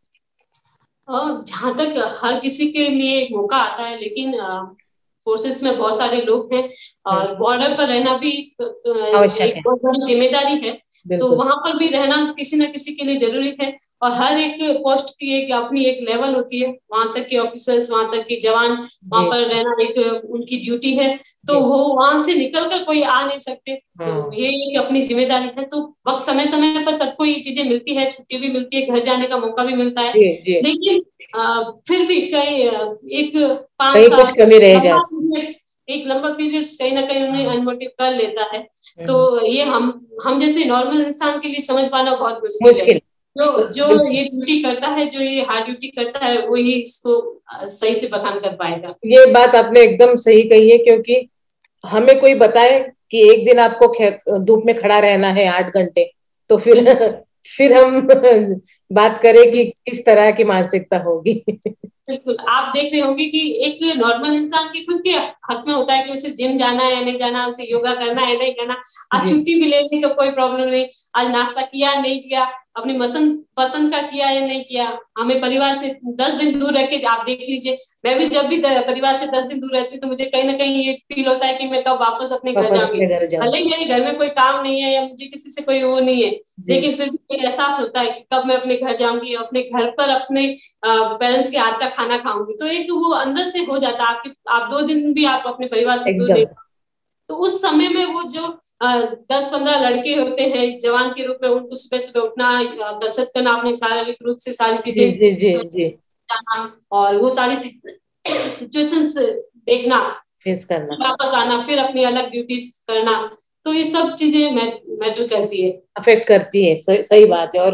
जहां तक हर किसी के लिए एक मौका आता है, लेकिन फोर्सेस में बहुत सारे लोग हैं और बॉर्डर पर रहना भी आवश्यक एक है। बहुत बड़ी जिम्मेदारी है। तो बिल्कुल। वहां पर भी रहना किसी ना किसी के लिए जरूरी है। और हर एक पोस्ट की एक अपनी एक लेवल होती है, वहां तक के ऑफिसर्स, वहां तक के जवान, वहां जी पर रहना एक उनकी ड्यूटी है। तो जी। वो वहां से निकल कर कोई आ नहीं सकते। तो हाँ। ये एक अपनी जिम्मेदारी है। तो वक्त समय समय पर सबको ये चीजें मिलती है, छुट्टी भी मिलती है, घर जाने का मौका भी मिलता है। जी जी। लेकिन फिर भी कई एक पांच कहीं कुछ साल कमी रह लंबा जाती। पीरियड, एक लंबा पीरियड कहीं ना कहीं उन्हें हाँ। अनमोटिव कर लेता है। तो हम्म, ये हम जैसे नॉर्मल इंसान के लिए समझ पाना बहुत मुश्किल है। मुश्किल। जो जो बिल्कुल। ये ड्यूटी करता है, जो ये हार्ड ड्यूटी करता है, वो ही इसको सही से बखान कर पाएगा। ये बात आपने एकदम सही कही है, क्योंकि हमें कोई बताए कि एक दिन आपको धूप में खड़ा रहना है 8 घंटे, तो फिर बिल्कुल फिर हम बात करें कि किस तरह की मानसिकता होगी। बिल्कुल। आप देख रहे होंगे कि एक नॉर्मल इंसान के खुद के हक में होता है कि उसे जिम जाना है या नहीं जाना, उसे योगा करना है नहीं करना। आज जी। छुट्टी मिलेगी तो कोई प्रॉब्लम नहीं, आज नाश्ता किया नहीं किया, अपनी पसंद पसंद का किया या नहीं किया। हमें परिवार से 10 दिन दूर रह के आप देख लीजिए, मैं भी जब भी परिवार से 10 दिन दूर रहती हूँ तो मुझे कहीं ना कहीं ये फील होता है कि मैं कब वापस अपने घर वापस जाऊंगी। अपने घर जाऊं। भले ही मेरे घर में कोई काम नहीं है या मुझे किसी से कोई वो नहीं है, जी। लेकिन फिर भी एक एहसास होता है कि कब मैं अपने घर जाऊंगी, अपने घर पर अपने पेरेंट्स के हाथ का खाना खाऊंगी। तो एक वो अंदर से हो जाता है आपके, आप 2 दिन भी आप अपने परिवार से दूर नहीं। एकदम। तो उस समय में वो जो 10-15 लड़के होते हैं जवान के रूप में, उनको सुबह सुबह उठना, कसरत करना, अपने शारीरिक रूप से सारी जी चीजें जी जी जी। जाना और वो सारी सिचुएशंस देखना, फेस करना। वापस आना, फिर अपनी अलग ड्यूटीज करना। तो ये सब चीजें मैटर करती है। अफेक्ट करती है, सही सही बात है। और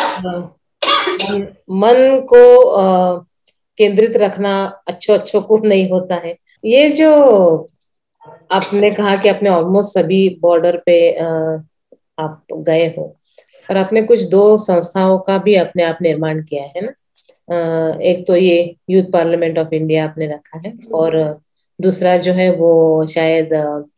मन मन को केंद्रित रखना अच्छों अच्छों को नहीं होता है। ये जो आपने कहा कि आपने ऑलमोस्ट सभी बॉर्डर पे आप गए हो, और आपने कुछ दो संस्थाओं का भी अपने आप निर्माण किया है ना। एक तो ये यूथ पार्लियामेंट ऑफ इंडिया आपने रखा है, और दूसरा जो है वो शायद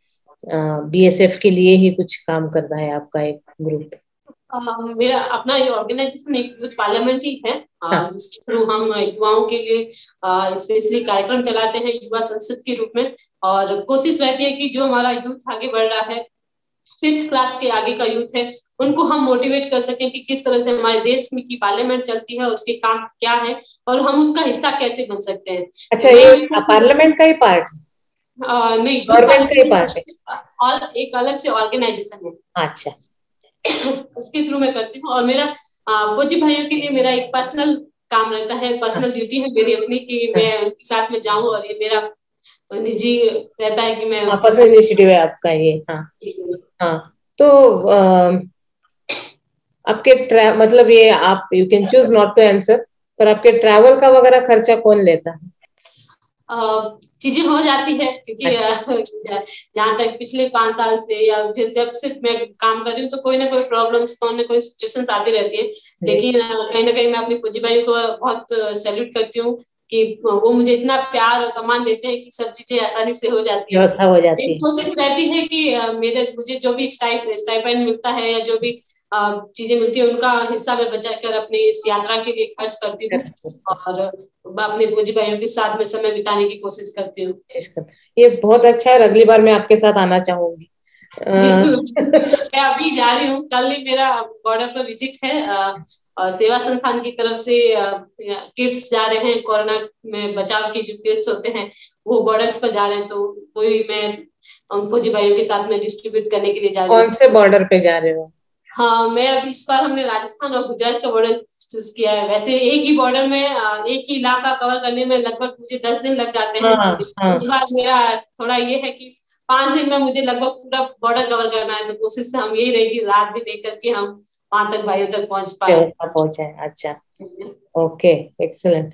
बीएसएफ के लिए ही कुछ काम कर रहा है आपका एक ग्रुप। मेरा अपना ये ऑर्गेनाइजेशन एक यूथ पार्लियामेंट ही है, हाँ। जिसके थ्रू हम युवाओं के लिए स्पेशली कार्यक्रम चलाते हैं युवा संसद के रूप में। और कोशिश रहती है कि जो हमारा यूथ आगे बढ़ रहा है, 5th क्लास के आगे का यूथ है, उनको हम मोटिवेट कर सकें कि किस तरह से हमारे देश में की पार्लियामेंट चलती है, उसके काम क्या है और हम उसका हिस्सा कैसे बन सकते हैं। अच्छा, मैं ये पार्लियामेंट का ही पार्ट है? नहीं, यूथ गवर्नमेंट का ही पार्ट है? पार्लियामेंट और एक अलग से ऑर्गेनाइजेशन है, अच्छा। उसके थ्रू मैं करती हूँ। और मेरा फौजी भाइयों के लिए मेरा एक पर्सनल काम रहता है, हाँ पर्सनल ड्यूटी है मेरी अपनी कि हाँ मैं उनके साथ में जाऊं, और ये मेरा निजी रहता है कि मैं हाँ, उनके पर्सनल साथ। इनिशिएटिव है आपका ये। हाँ हाँ। तो आपके मतलब ये आप, you can choose not to answer, पर आपके ट्रैवल का वगैरह खर्चा कौन लेता है? चीजें हो जाती है क्योंकि अच्छा। जहां तक पिछले 5 साल से या जब से मैं काम कर रही हूँ तो कोई ना कोई प्रॉब्लम्स, कोई ना कोई सिचुएशंस आती रहती है। जी। लेकिन कहीं ना कहीं मैं अपनी फौजी भाइयों को बहुत सैल्यूट करती हूँ कि वो मुझे इतना प्यार और सम्मान देते हैं कि सब चीजें आसानी से हो जाती है। व्यवस्था हो मेरी जाती है। कोशिश रहती है कि मेरे मुझे जो भी स्टाइपेंड मिलता है या जो भी चीजें मिलती है उनका हिस्सा मैं बचा कर अपने इस यात्रा के लिए खर्च करती हूँ और अपने फौजी भाइयों के साथ में समय बिताने की कोशिश करती हूँ। ये बहुत अच्छा है, अगली बार मैं आपके साथ आना चाहूंगी। बिल्कुल, मैं अभी जा रही हूँ, कल ही मेरा बॉर्डर पर विजिट है। सेवा संस्थान की तरफ से किट्स जा रहे हैं, कोरोना में बचाव के जो किट्स होते हैं वो बॉर्डर्स पर जा रहे हैं, तो वही मैं फौजी भाइयों के साथ में डिस्ट्रीब्यूट करने के लिए जा रही हूँ। कौन से बॉर्डर पे जा रहे हो? हाँ, मैं अभी इस बार हमने राजस्थान और गुजरात का बॉर्डर चूज किया है। वैसे एक ही बॉर्डर में एक ही इलाका कवर करने में लगभग मुझे 10 दिन लग जाते हैं। हाँ हाँ। इस बार मेरा थोड़ा ये है कि 5 दिन में मुझे लगभग पूरा बॉर्डर कवर करना है, तो कोशिश हम यही रहेगी रात दिन एक करके हम वहां तक भाइयों तक पहुंच पाए। व्यवस्था पहुंचा है, अच्छा, ओके, एक्सीलेंट।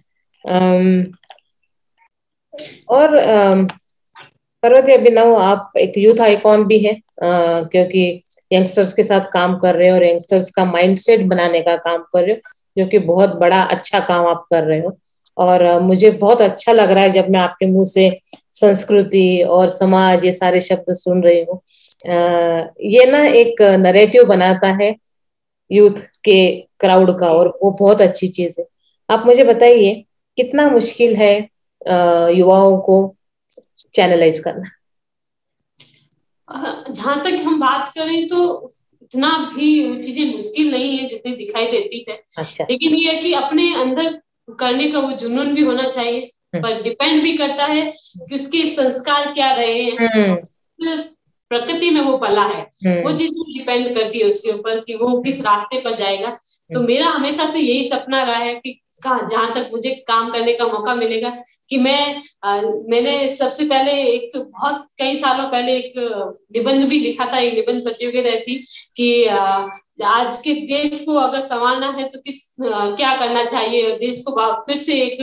और पार्वती अभिनव, आप एक यूथ आइकॉन भी है, क्योंकि यंगस्टर्स के साथ काम कर रहे हो और यंगस्टर्स का माइंडसेट बनाने का काम कर रहे हो, जो कि बहुत बड़ा अच्छा काम आप कर रहे हो। और मुझे बहुत अच्छा लग रहा है जब मैं आपके मुंह से संस्कृति और समाज ये सारे शब्द सुन रही हूँ। ये ना एक नरेटिव बनाता है यूथ के क्राउड का, और वो बहुत अच्छी चीज है। आप मुझे बताइए, कितना मुश्किल है युवाओं को चैनलाइज करना? जहां तक हम बात करें तो इतना भी वो चीजें मुश्किल नहीं है जितनी दिखाई देती है। अच्छा। लेकिन ये है कि अपने अंदर करने का वो जुनून भी होना चाहिए, पर डिपेंड भी करता है कि उसके संस्कार क्या रहे हैं, प्रकृति में वो पला है, वो चीज डिपेंड करती है उसके ऊपर कि वो किस रास्ते पर जाएगा। तो मेरा हमेशा से यही सपना रहा है कि कहा जहां तक मुझे काम करने का मौका मिलेगा कि मैंने सबसे पहले एक बहुत कई सालों पहले एक निबंध भी लिखा था, एक निबंध प्रतियोगिता थी कि आज के देश को अगर संभालना है तो क्या करना चाहिए, देश को फिर से एक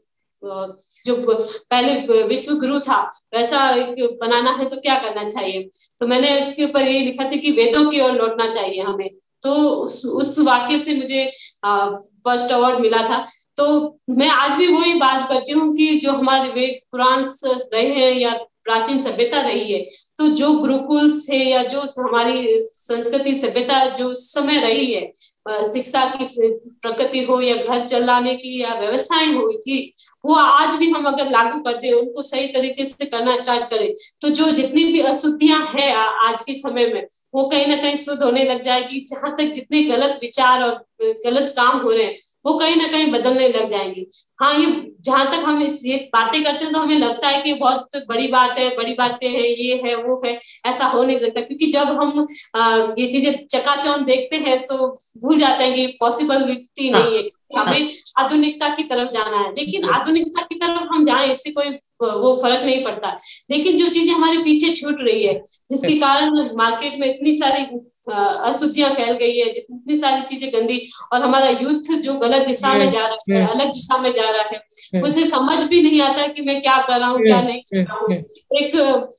जो पहले विश्व गुरु था वैसा एक बनाना है तो क्या करना चाहिए। तो मैंने उसके ऊपर ये लिखा था कि वेदों की ओर लौटना चाहिए हमें। तो उस वाक्य से मुझे फर्स्ट अवार्ड मिला था। तो मैं आज भी वही बात करती हूँ कि जो हमारे वेद पुराण रहे हैं या प्राचीन सभ्यता रही है, तो जो गुरुकुल है या जो हमारी संस्कृति सभ्यता जो समय रही है, शिक्षा की प्रकृति हो या घर चलाने की या व्यवस्थाएं हुई थी, वो आज भी हम अगर लागू कर दे, उनको सही तरीके से करना स्टार्ट करें, तो जो जितनी भी अशुद्धियां हैं आज के समय में वो कहीं ना कहीं शुद्ध होने लग जाएगी। जहां तक जितने गलत विचार और गलत काम हो रहे हैं वो कहीं ना कहीं बदलने लग जाएंगी। हाँ, ये जहां तक हम ये बातें करते हैं तो हमें लगता है कि बहुत बड़ी बात है, बड़ी बातें हैं, ये है वो है, ऐसा हो नहीं सकता, क्योंकि जब हम ये चीजें चकाचौंध देखते हैं तो भूल जाते हैं कि पॉसिबिलिटी नहीं है, हमें आधुनिकता की तरफ जाना है। लेकिन आधुनिकता की तरफ हम जाएं इससे कोई वो फर्क नहीं पड़ता, लेकिन जो चीजें हमारे पीछे छूट रही है, जिसके कारण मार्केट में इतनी सारी अशुद्धियां फैल गई है, जितनी सारी चीजें गंदी, और हमारा यूथ जो गलत दिशा में जा रहा है, अलग दिशा में जा रहा है, उसे समझ भी नहीं आता कि मैं क्या कर रहा हूँ क्या नहीं कर रहा हूँ। एक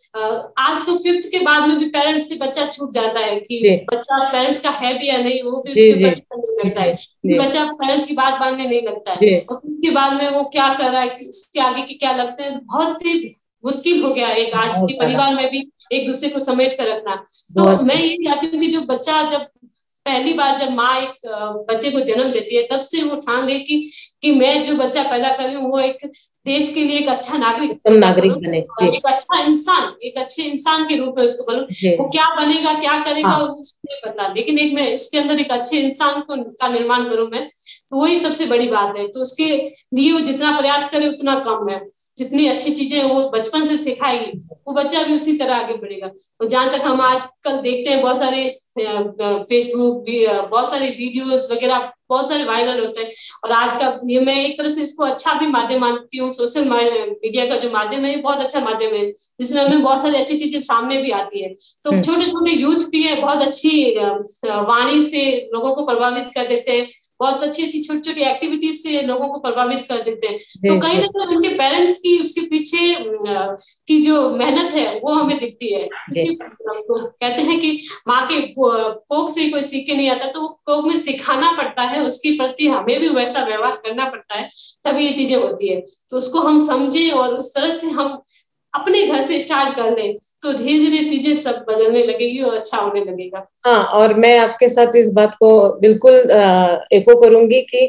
आज तो 5th के बाद में भी पेरेंट्स से बच्चा छूट जाता है कि बच्चा पेरेंट्स का है भी या नहीं, वो भी उसके ऊपर नहीं लगता है, बच्चा पेरेंट्स की बात मानने नहीं लगता है, और उसके बाद में वो क्या कर रहा है, उसके आगे के क्या लक्ष्य है, बहुत ही मुश्किल हो गया एक आज के परिवार में भी एक दूसरे को समेट कर रखना। तो मैं ये चाहती हूँ कि जो बच्चा जब पहली बार जब माँ एक बच्चे को जन्म देती है, तब से वो ठान ले कि मैं जो बच्चा पैदा कर रही हूँ वो एक देश के लिए एक अच्छा नागरिक बने, एक अच्छा इंसान, एक अच्छे इंसान के रूप में उसको बनूं। वो क्या बनेगा क्या करेगा उसको नहीं पता, लेकिन एक मैं उसके अंदर एक अच्छे इंसान का निर्माण करूं मैं, तो वही सबसे बड़ी बात है। तो उसके लिए वो जितना प्रयास करे उतना कम है, जितनी अच्छी चीजें वो बचपन से सिखाएगी वो बच्चा भी उसी तरह आगे बढ़ेगा। और जहां तक हम आजकल देखते हैं बहुत सारे फेसबुक बहुत सारे वीडियोस वगैरह बहुत सारे वायरल होते हैं, और आज का ये मैं एक तरह से इसको अच्छा भी माध्यम मानती हूँ। सोशल मीडिया का जो माध्यम है बहुत अच्छा माध्यम है, जिसमें हमें बहुत सारी अच्छी चीजें सामने भी आती है। तो छोटे छोटे यूथ भी है, बहुत अच्छी वाणी से लोगों को प्रभावित कर देते हैं, बहुत अच्छी अच्छी छोटी छोटी एक्टिविटीज से लोगों को प्रभावित कर देते हैं। तो कहीं ना कहीं उनके पेरेंट्स की उसके पीछे की जो मेहनत है वो हमें दिखती है। कहते हैं कि माँ के कोख से कोई सीख के नहीं आता, तो कोख में सिखाना पड़ता है, उसके प्रति हमें भी वैसा व्यवहार करना पड़ता है, तभी ये चीजें होती है। तो उसको हम समझे और उस तरह से हम अपने घर से स्टार्ट कर लें तो धीरे धीरे चीजें सब बदलने लगेगी और अच्छा होने लगेगा। हाँ, और मैं आपके साथ इस बात को बिल्कुल एको करूंगी कि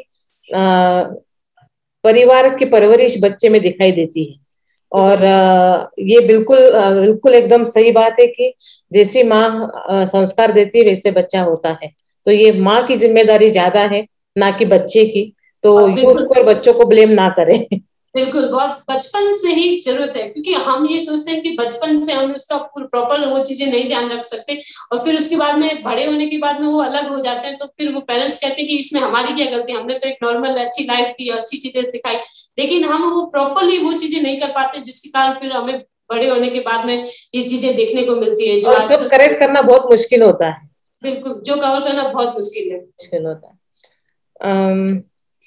परिवार की परवरिश बच्चे में दिखाई देती है। और ये बिल्कुल बिल्कुल एकदम सही बात है कि जैसी माँ संस्कार देती है वैसे बच्चा होता है। तो ये माँ की जिम्मेदारी ज्यादा है, ना कि बच्चे की। तो यूथ को और बच्चों को ब्लेम ना करें। बिल्कुल, बहुत बचपन से ही जरूरत है, क्योंकि हम ये सोचते हैं कि बचपन से हम उसका प्रॉपर वो चीजें नहीं ध्यान रख सकते और फिर उसके बाद में बड़े होने के बाद में वो अलग हो जाते हैं, तो फिर वो पेरेंट्स कहते हैं कि इसमें हमारी क्या गलती, हमने तो एक नॉर्मल अच्छी लाइफ दी, अच्छी चीजें सिखाई, लेकिन हम वो प्रॉपरली वो चीजें नहीं कर पाते, जिसके कारण फिर हमें बड़े होने के बाद में ये चीजें देखने को मिलती है जो और जो आजकल करेक्ट करना बहुत मुश्किल होता है। बिल्कुल, जो कवर करना बहुत मुश्किल है, मुश्किल होता है।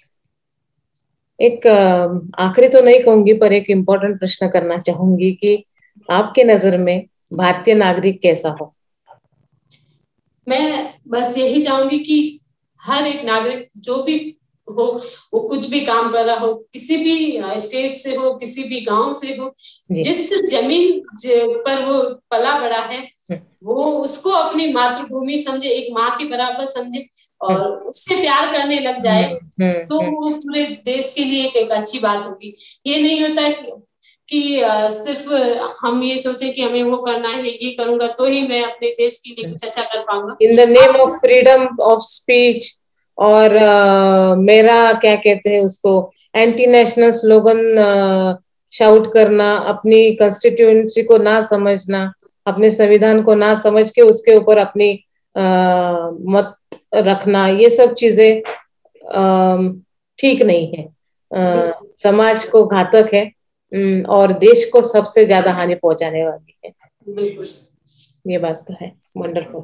एक आखिरी तो नहीं कहूंगी, पर एक इम्पोर्टेंट प्रश्न करना चाहूंगी कि आपके नजर में भारतीय नागरिक कैसा हो? मैं बस यही चाहूंगी कि हर एक नागरिक जो भी हो, वो कुछ भी काम कर रहा हो, किसी भी स्टेट से हो, किसी भी गांव से हो, जिस जमीन पर वो पला बड़ा है, वो उसको अपनी मातृभूमि समझे, एक माँ के बराबर समझे और उससे प्यार करने लग जाए, तो वो पूरे देश के लिए एक अच्छी बात होगी। ये नहीं होता है कि सिर्फ हम ये सोचे कि हमें वो करना है, ये करूंगा तो ही मैं अपने देश के लिए कुछ अच्छा कर पाऊंगा। In the name of freedom of speech और मेरा क्या कहते हैं उसको, एंटी नेशनल स्लोगन शाउट करना, अपनी कंस्टिट्यूएंसी को ना समझना, अपने संविधान को ना समझ के उसके ऊपर अपनी मत रखना, ये सब चीजें ठीक नहीं है। समाज को घातक है और देश को सबसे ज्यादा हानि पहुंचाने वाली है। ये बात तो है। वंडरफुल।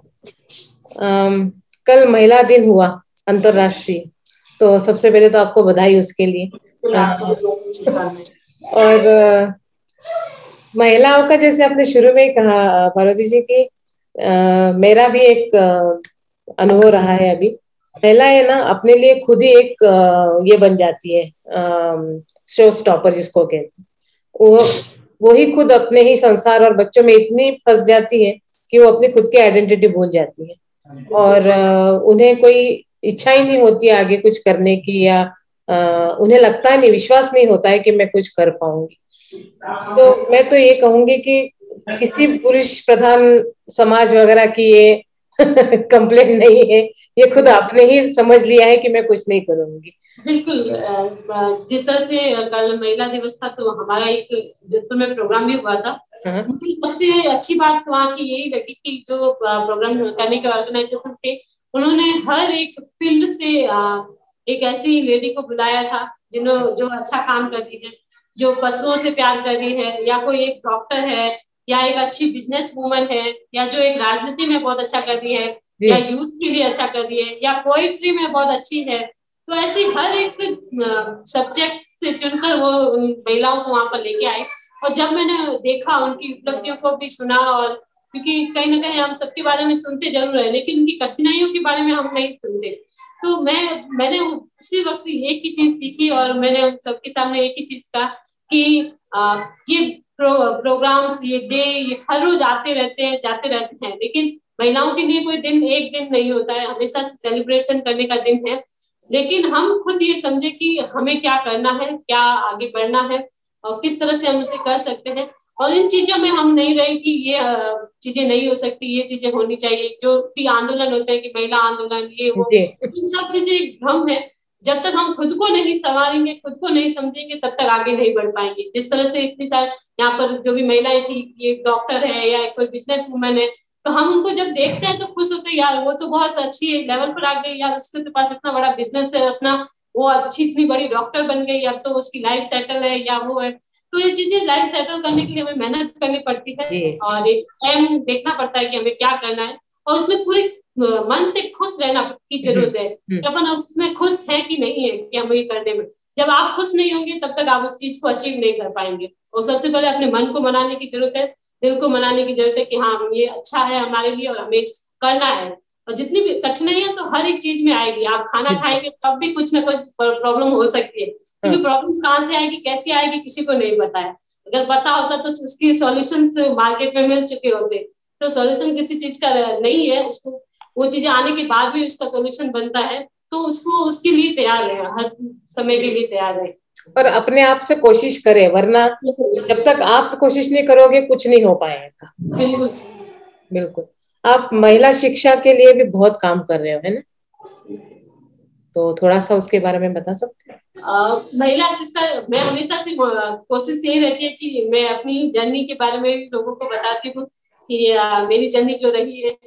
कल महिला दिन हुआ अंतरराष्ट्रीय, तो सबसे पहले तो आपको बधाई उसके लिए। और महिलाओं का जैसे आपने शुरू में ही कहा पार्वती जी की, मेरा भी एक अनुभव रहा है अभी। महिला है ना, अपने लिए खुद ही एक ये बन जाती है, शो स्टॉपर जिसको कहते हैं। वो ही खुद अपने ही संसार और बच्चों में इतनी फंस जाती है कि वो अपनी खुद की आइडेंटिटी भूल जाती है और उन्हें कोई इच्छा ही नहीं होती आगे कुछ करने की, या उन्हें लगता है नहीं, विश्वास नहीं होता है कि मैं कुछ कर पाऊंगी। तो मैं तो ये कहूंगी कि किसी पुरुष प्रधान समाज वगैरह की ये कंप्लेन नहीं है, ये खुद आपने ही समझ लिया है कि मैं कुछ नहीं करूंगी। बिल्कुल, जिस तरह से कल महिला दिवस था तो हमारा एक जोधपुर में प्रोग्राम भी हुआ था। मुझे सबसे अच्छी बात वहाँ की यही लगी कि जो प्रोग्राम करने के ऑर्गेनाइजेशन थे, उन्होंने हर एक फील्ड से एक ऐसी लेडी को बुलाया था जो अच्छा काम करती है, जो पशुओं से प्यार कर रही है, या कोई एक डॉक्टर है, या एक अच्छी बिजनेस वूमन है, या जो एक राजनीति में बहुत अच्छा कर रही है, या यूथ के लिए अच्छा कर रही है, या पोइट्री में बहुत अच्छी है। तो ऐसे हर एक सब्जेक्ट से चुनकर वो महिलाओं को वहां पर लेके आए। और जब मैंने देखा, उनकी उपलब्धियों को भी सुना, और क्योंकि कहीं ना कहीं हम सबके बारे में सुनते जरूर है, लेकिन उनकी कठिनाइयों के बारे में हम नहीं सुनते, तो मैंने उसी वक्त एक ही चीज सीखी और मैंने उन सबके सामने एक ही चीज कहा कि ये प्रोग्राम्स, ये डे, ये हर रोज आते रहते हैं, जाते रहते हैं, लेकिन महिलाओं के लिए कोई दिन एक दिन नहीं होता है, हमेशा सेलिब्रेशन करने का दिन है। लेकिन हम खुद ये समझे कि हमें क्या करना है, क्या आगे बढ़ना है और किस तरह से हम उसे कर सकते हैं, और इन चीजों में हम नहीं रहे कि ये चीजें नहीं हो सकती, ये चीजें होनी चाहिए, जो भी आंदोलन होते हैं कि महिला आंदोलन, ये वो, इन सब चीजें भ्रम है। जब तक हम खुद को नहीं संवारेंगे, खुद को नहीं समझेंगे, तब तक आगे नहीं बढ़ पाएंगे। जिस तरह से इतनी सारी यहाँ पर जो भी महिलाएं थी, ये डॉक्टर है या कोई बिजनेस वूमन है, तो हम उनको जब देखते हैं तो खुश होते हैं, यार वो तो बहुत अच्छी लेवल पर आ गई, यार उसके तो पास इतना बड़ा बिजनेस है अपना, वो अच्छी इतनी बड़ी डॉक्टर बन गई, अब तो उसकी लाइफ सेटल है, या वो है। तो ये चीजें लाइफ सेटल करने के लिए हमें मेहनत करनी पड़ती है और एक एम देखना पड़ता है कि हमें क्या करना है, और उसमें पूरे मन से खुश रहना की जरूरत है कि अपन उसमें खुश है कि नहीं है कि हम ये करने में। जब आप खुश नहीं होंगे तब तक आप उस चीज को अचीव नहीं कर पाएंगे। और सबसे पहले अपने मन को मनाने की जरूरत है, दिल को मनाने की जरूरत है कि हाँ ये अच्छा है हमारे लिए और हमें करना है। और जितनी भी कठिनाइयां तो हर एक चीज में आएगी, आप खाना खाएंगे तब भी कुछ ना कुछ प्रॉब्लम हो सकती है, क्योंकि प्रॉब्लम कहाँ से आएगी, कैसे आएगी, किसी को नहीं पता है। अगर पता होता तो उसकी सॉल्यूशन मार्केट में मिल चुके होते। तो सॉल्यूशन किसी चीज का नहीं है, उसको वो चीजें आने के बाद भी उसका सॉल्यूशन बनता है, तो उसको उसके लिए तैयार है, हर समय के लिए तैयार है। पर अपने आप से कोशिश करें, वरना जब तक आप कोशिश नहीं करोगे कुछ नहीं हो पाएगा। बिल्कुल बिल्कुल। आप महिला शिक्षा के लिए भी बहुत काम कर रहे हो, है ना? तो थोड़ा सा उसके बारे में बता सकते हैं? महिला शिक्षा, मैं हमेशा से कोशिश यही रहती है कि मैं अपनी जर्नी के बारे में लोगों को बताती हूँ कि मेरी जर्नी जो रही है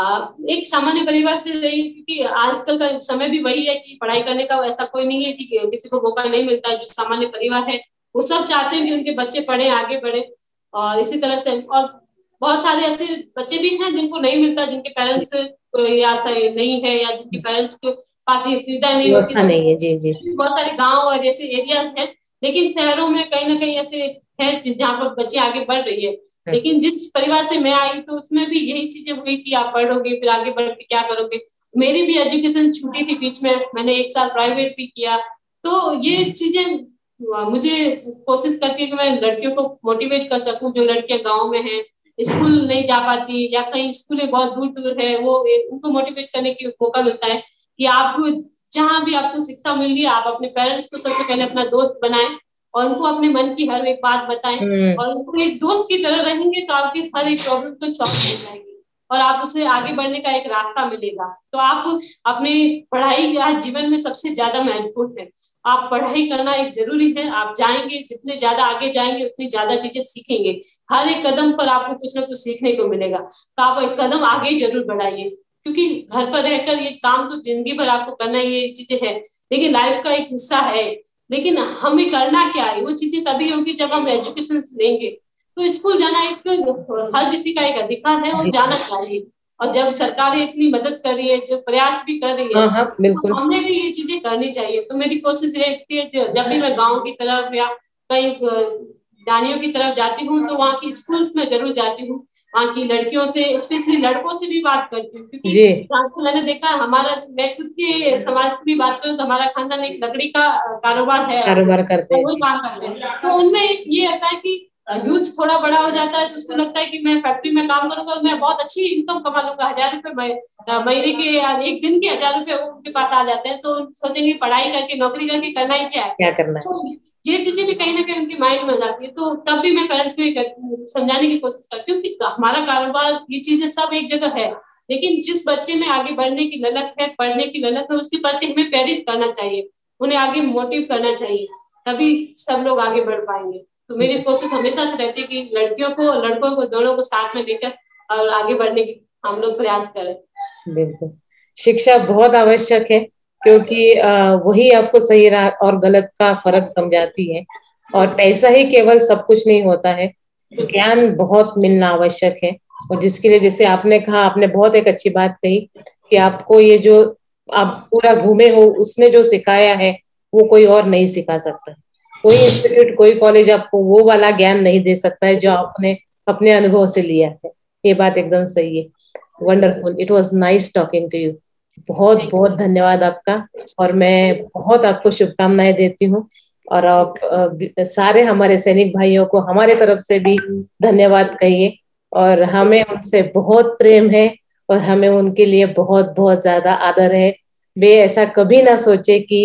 एक सामान्य परिवार से रही, क्योंकि आजकल का समय भी वही है कि पढ़ाई करने का ऐसा कोई नहीं है कि किसी को मौका नहीं मिलता है। जो सामान्य परिवार है वो सब चाहते हैं कि उनके बच्चे पढ़े, आगे बढ़े, और इसी तरह से और बहुत सारे ऐसे बच्चे भी हैं जिनको नहीं मिलता, जिनके पेरेंट्स या नहीं है, या जिनके पेरेंट्स के पास ये सुविधा नहीं होती। व्यवस्था नहीं है। जी जी। बहुत सारे गांव और ऐसे एरियाज हैं, लेकिन शहरों में कहीं ना कहीं ऐसे हैं जहाँ पर बच्चे आगे बढ़ रही है। लेकिन जिस परिवार से मैं आई तो उसमें भी यही चीजें हुई कि आप पढ़ोगे फिर आगे बढ़ के क्या करोगे। मेरी भी एजुकेशन छूटी थी बीच में, मैंने 1 साल प्राइवेट भी किया। तो ये चीजें मुझे कोशिश करती है कि मैं लड़कियों को मोटिवेट कर सकूं, जो लड़कियां गाँव में हैं, स्कूल नहीं जा पाती या कहीं स्कूल बहुत दूर दूर है, वो उनको मोटिवेट करने की मौका मिलता है कि आप जहां भी आपको शिक्षा मिल रही है आप अपने पेरेंट्स को सबसे पहले अपना दोस्त बनाएं और उनको अपने मन की हर एक बात बताएं, और उनको एक दोस्त की तरह रहेंगे तो आपकी हर एक प्रॉब्लम को सॉल्व हो जाएगी और आप उसे आगे बढ़ने का एक रास्ता मिलेगा। तो आप अपने पढ़ाई आज जीवन में सबसे ज्यादा महत्वपूर्ण है। आप पढ़ाई करना एक जरूरी है। आप जाएंगे, जितने ज्यादा आगे जाएंगे उतनी ज्यादा चीजें सीखेंगे। हर एक कदम पर आपको कुछ ना कुछ सीखने को मिलेगा, तो आप एक कदम आगे जरूर बढ़ाइए, क्योंकि घर पर रहकर ये काम तो जिंदगी भर आपको करना ये चीजें हैं, लेकिन लाइफ का एक हिस्सा है। लेकिन हमें करना क्या है, वो चीजें तभी होगी जब हम एजुकेशन लेंगे। तो स्कूल जाना एक हर किसी का एक अधिकार है और जाना चाहिए। और जब सरकार इतनी मदद कर रही है, जो प्रयास भी कर रही है, तो हमें भी ये चीजें करनी चाहिए। तो मेरी कोशिश रहती है जब भी मैं गाँव की तरफ या कहीं दानियों की तरफ जाती हूँ तो वहाँ की स्कूल्स में जरूर जाती हूँ, वहाँ की लड़कियों से, स्पेशली लड़कों से भी बात करती हूँ, क्योंकि मैंने देखा हमारा, मैं खुद के समाज की भी बात करूँ तो हमारा खानदान एक लकड़ी का कारोबार है, कारोबार करते हैं, वो काम करते हैं। तो उनमें ये आता है कि यूथ थोड़ा बड़ा हो जाता है तो उसको लगता है कि मैं फैक्ट्री में काम करूंगा और मैं बहुत अच्छी इनकम कमा लूंगा, 1000 रुपए महीने के, एक दिन के 1000 रुपए उनके पास आ जाते हैं। तो सोचेंगे पढ़ाई करके नौकरी करके करना ही क्या है, क्या करना है। तो ये चीजें भी कहीं ना कहीं उनके माइंड में आ जाती है। तो तब भी मैं पेरेंट्स को समझाने की कोशिश करती हूँ कि हमारा कारोबार, ये चीजें सब एक जगह है, लेकिन जिस बच्चे में आगे बढ़ने की ललक है, पढ़ने की ललक है, उसके प्रति हमें प्रेरित करना चाहिए, उन्हें आगे मोटिव करना चाहिए, तभी सब लोग आगे बढ़ पाएंगे। तो मेरी कोशिश हमेशा से रहती है कि लड़कियों को लड़कों को दोनों को साथ में लेकर और आगे बढ़ने की हम लोग प्रयास करें। बिल्कुल, शिक्षा बहुत आवश्यक है, क्योंकि वही आपको सही राह और गलत का फर्क समझाती है। और पैसा ही केवल सब कुछ नहीं होता है, ज्ञान बहुत मिलना आवश्यक है। और जिसके लिए, जैसे आपने कहा, आपने बहुत एक अच्छी बात कही कि आपको ये जो आप पूरा घूमे हो, उसने जो सिखाया है वो कोई और नहीं सिखा सकता। कोई इंस्टीट्यूट, कोई कॉलेज आपको वो वाला ज्ञान नहीं दे सकता है जो आपने अपने अनुभव से लिया है। ये बात एकदम सही है। Wonderful, it was nice talking to you. बहुत बहुत धन्यवाद आपका, और मैं बहुत आपको शुभकामनाएं देती हूँ। और आप सारे हमारे सैनिक भाइयों को हमारे तरफ से भी धन्यवाद कहिए। और हमें उनसे बहुत प्रेम है और हमें उनके लिए बहुत बहुत ज्यादा आदर है। वे ऐसा कभी ना सोचे कि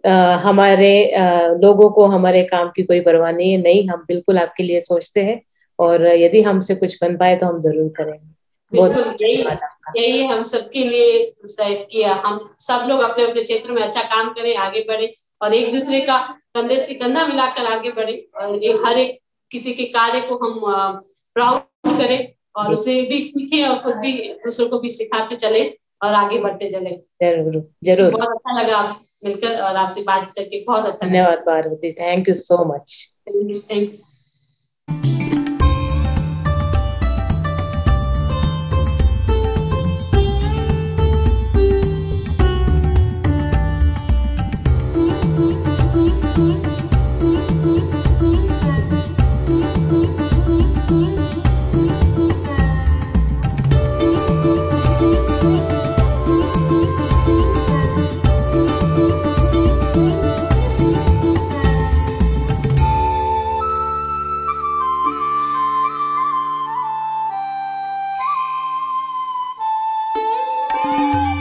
हमारे लोगों को हमारे काम की कोई परवाह नहीं है। नहीं, हम बिल्कुल आपके लिए सोचते हैं, और यदि हमसे कुछ बन पाए तो हम जरूर करेंगे। बिल्कुल, यही हम सबके लिए कि हम सब लोग अपने अपने क्षेत्र में अच्छा काम करें, आगे बढ़े और एक दूसरे का कंधे से कंधा मिलाकर आगे बढ़े, और हर एक किसी के कार्य को हम प्राउड करें और उसे भी सीखें और खुद भी दूसरों को भी सिखाते चले और आगे बढ़ते चले। जरूर जरूर। बहुत अच्छा लगा आपसे मिलकर और आपसे बात करके, बहुत अच्छा। धन्यवाद Parvati, thank you so much. Thank you. धन्यवाद।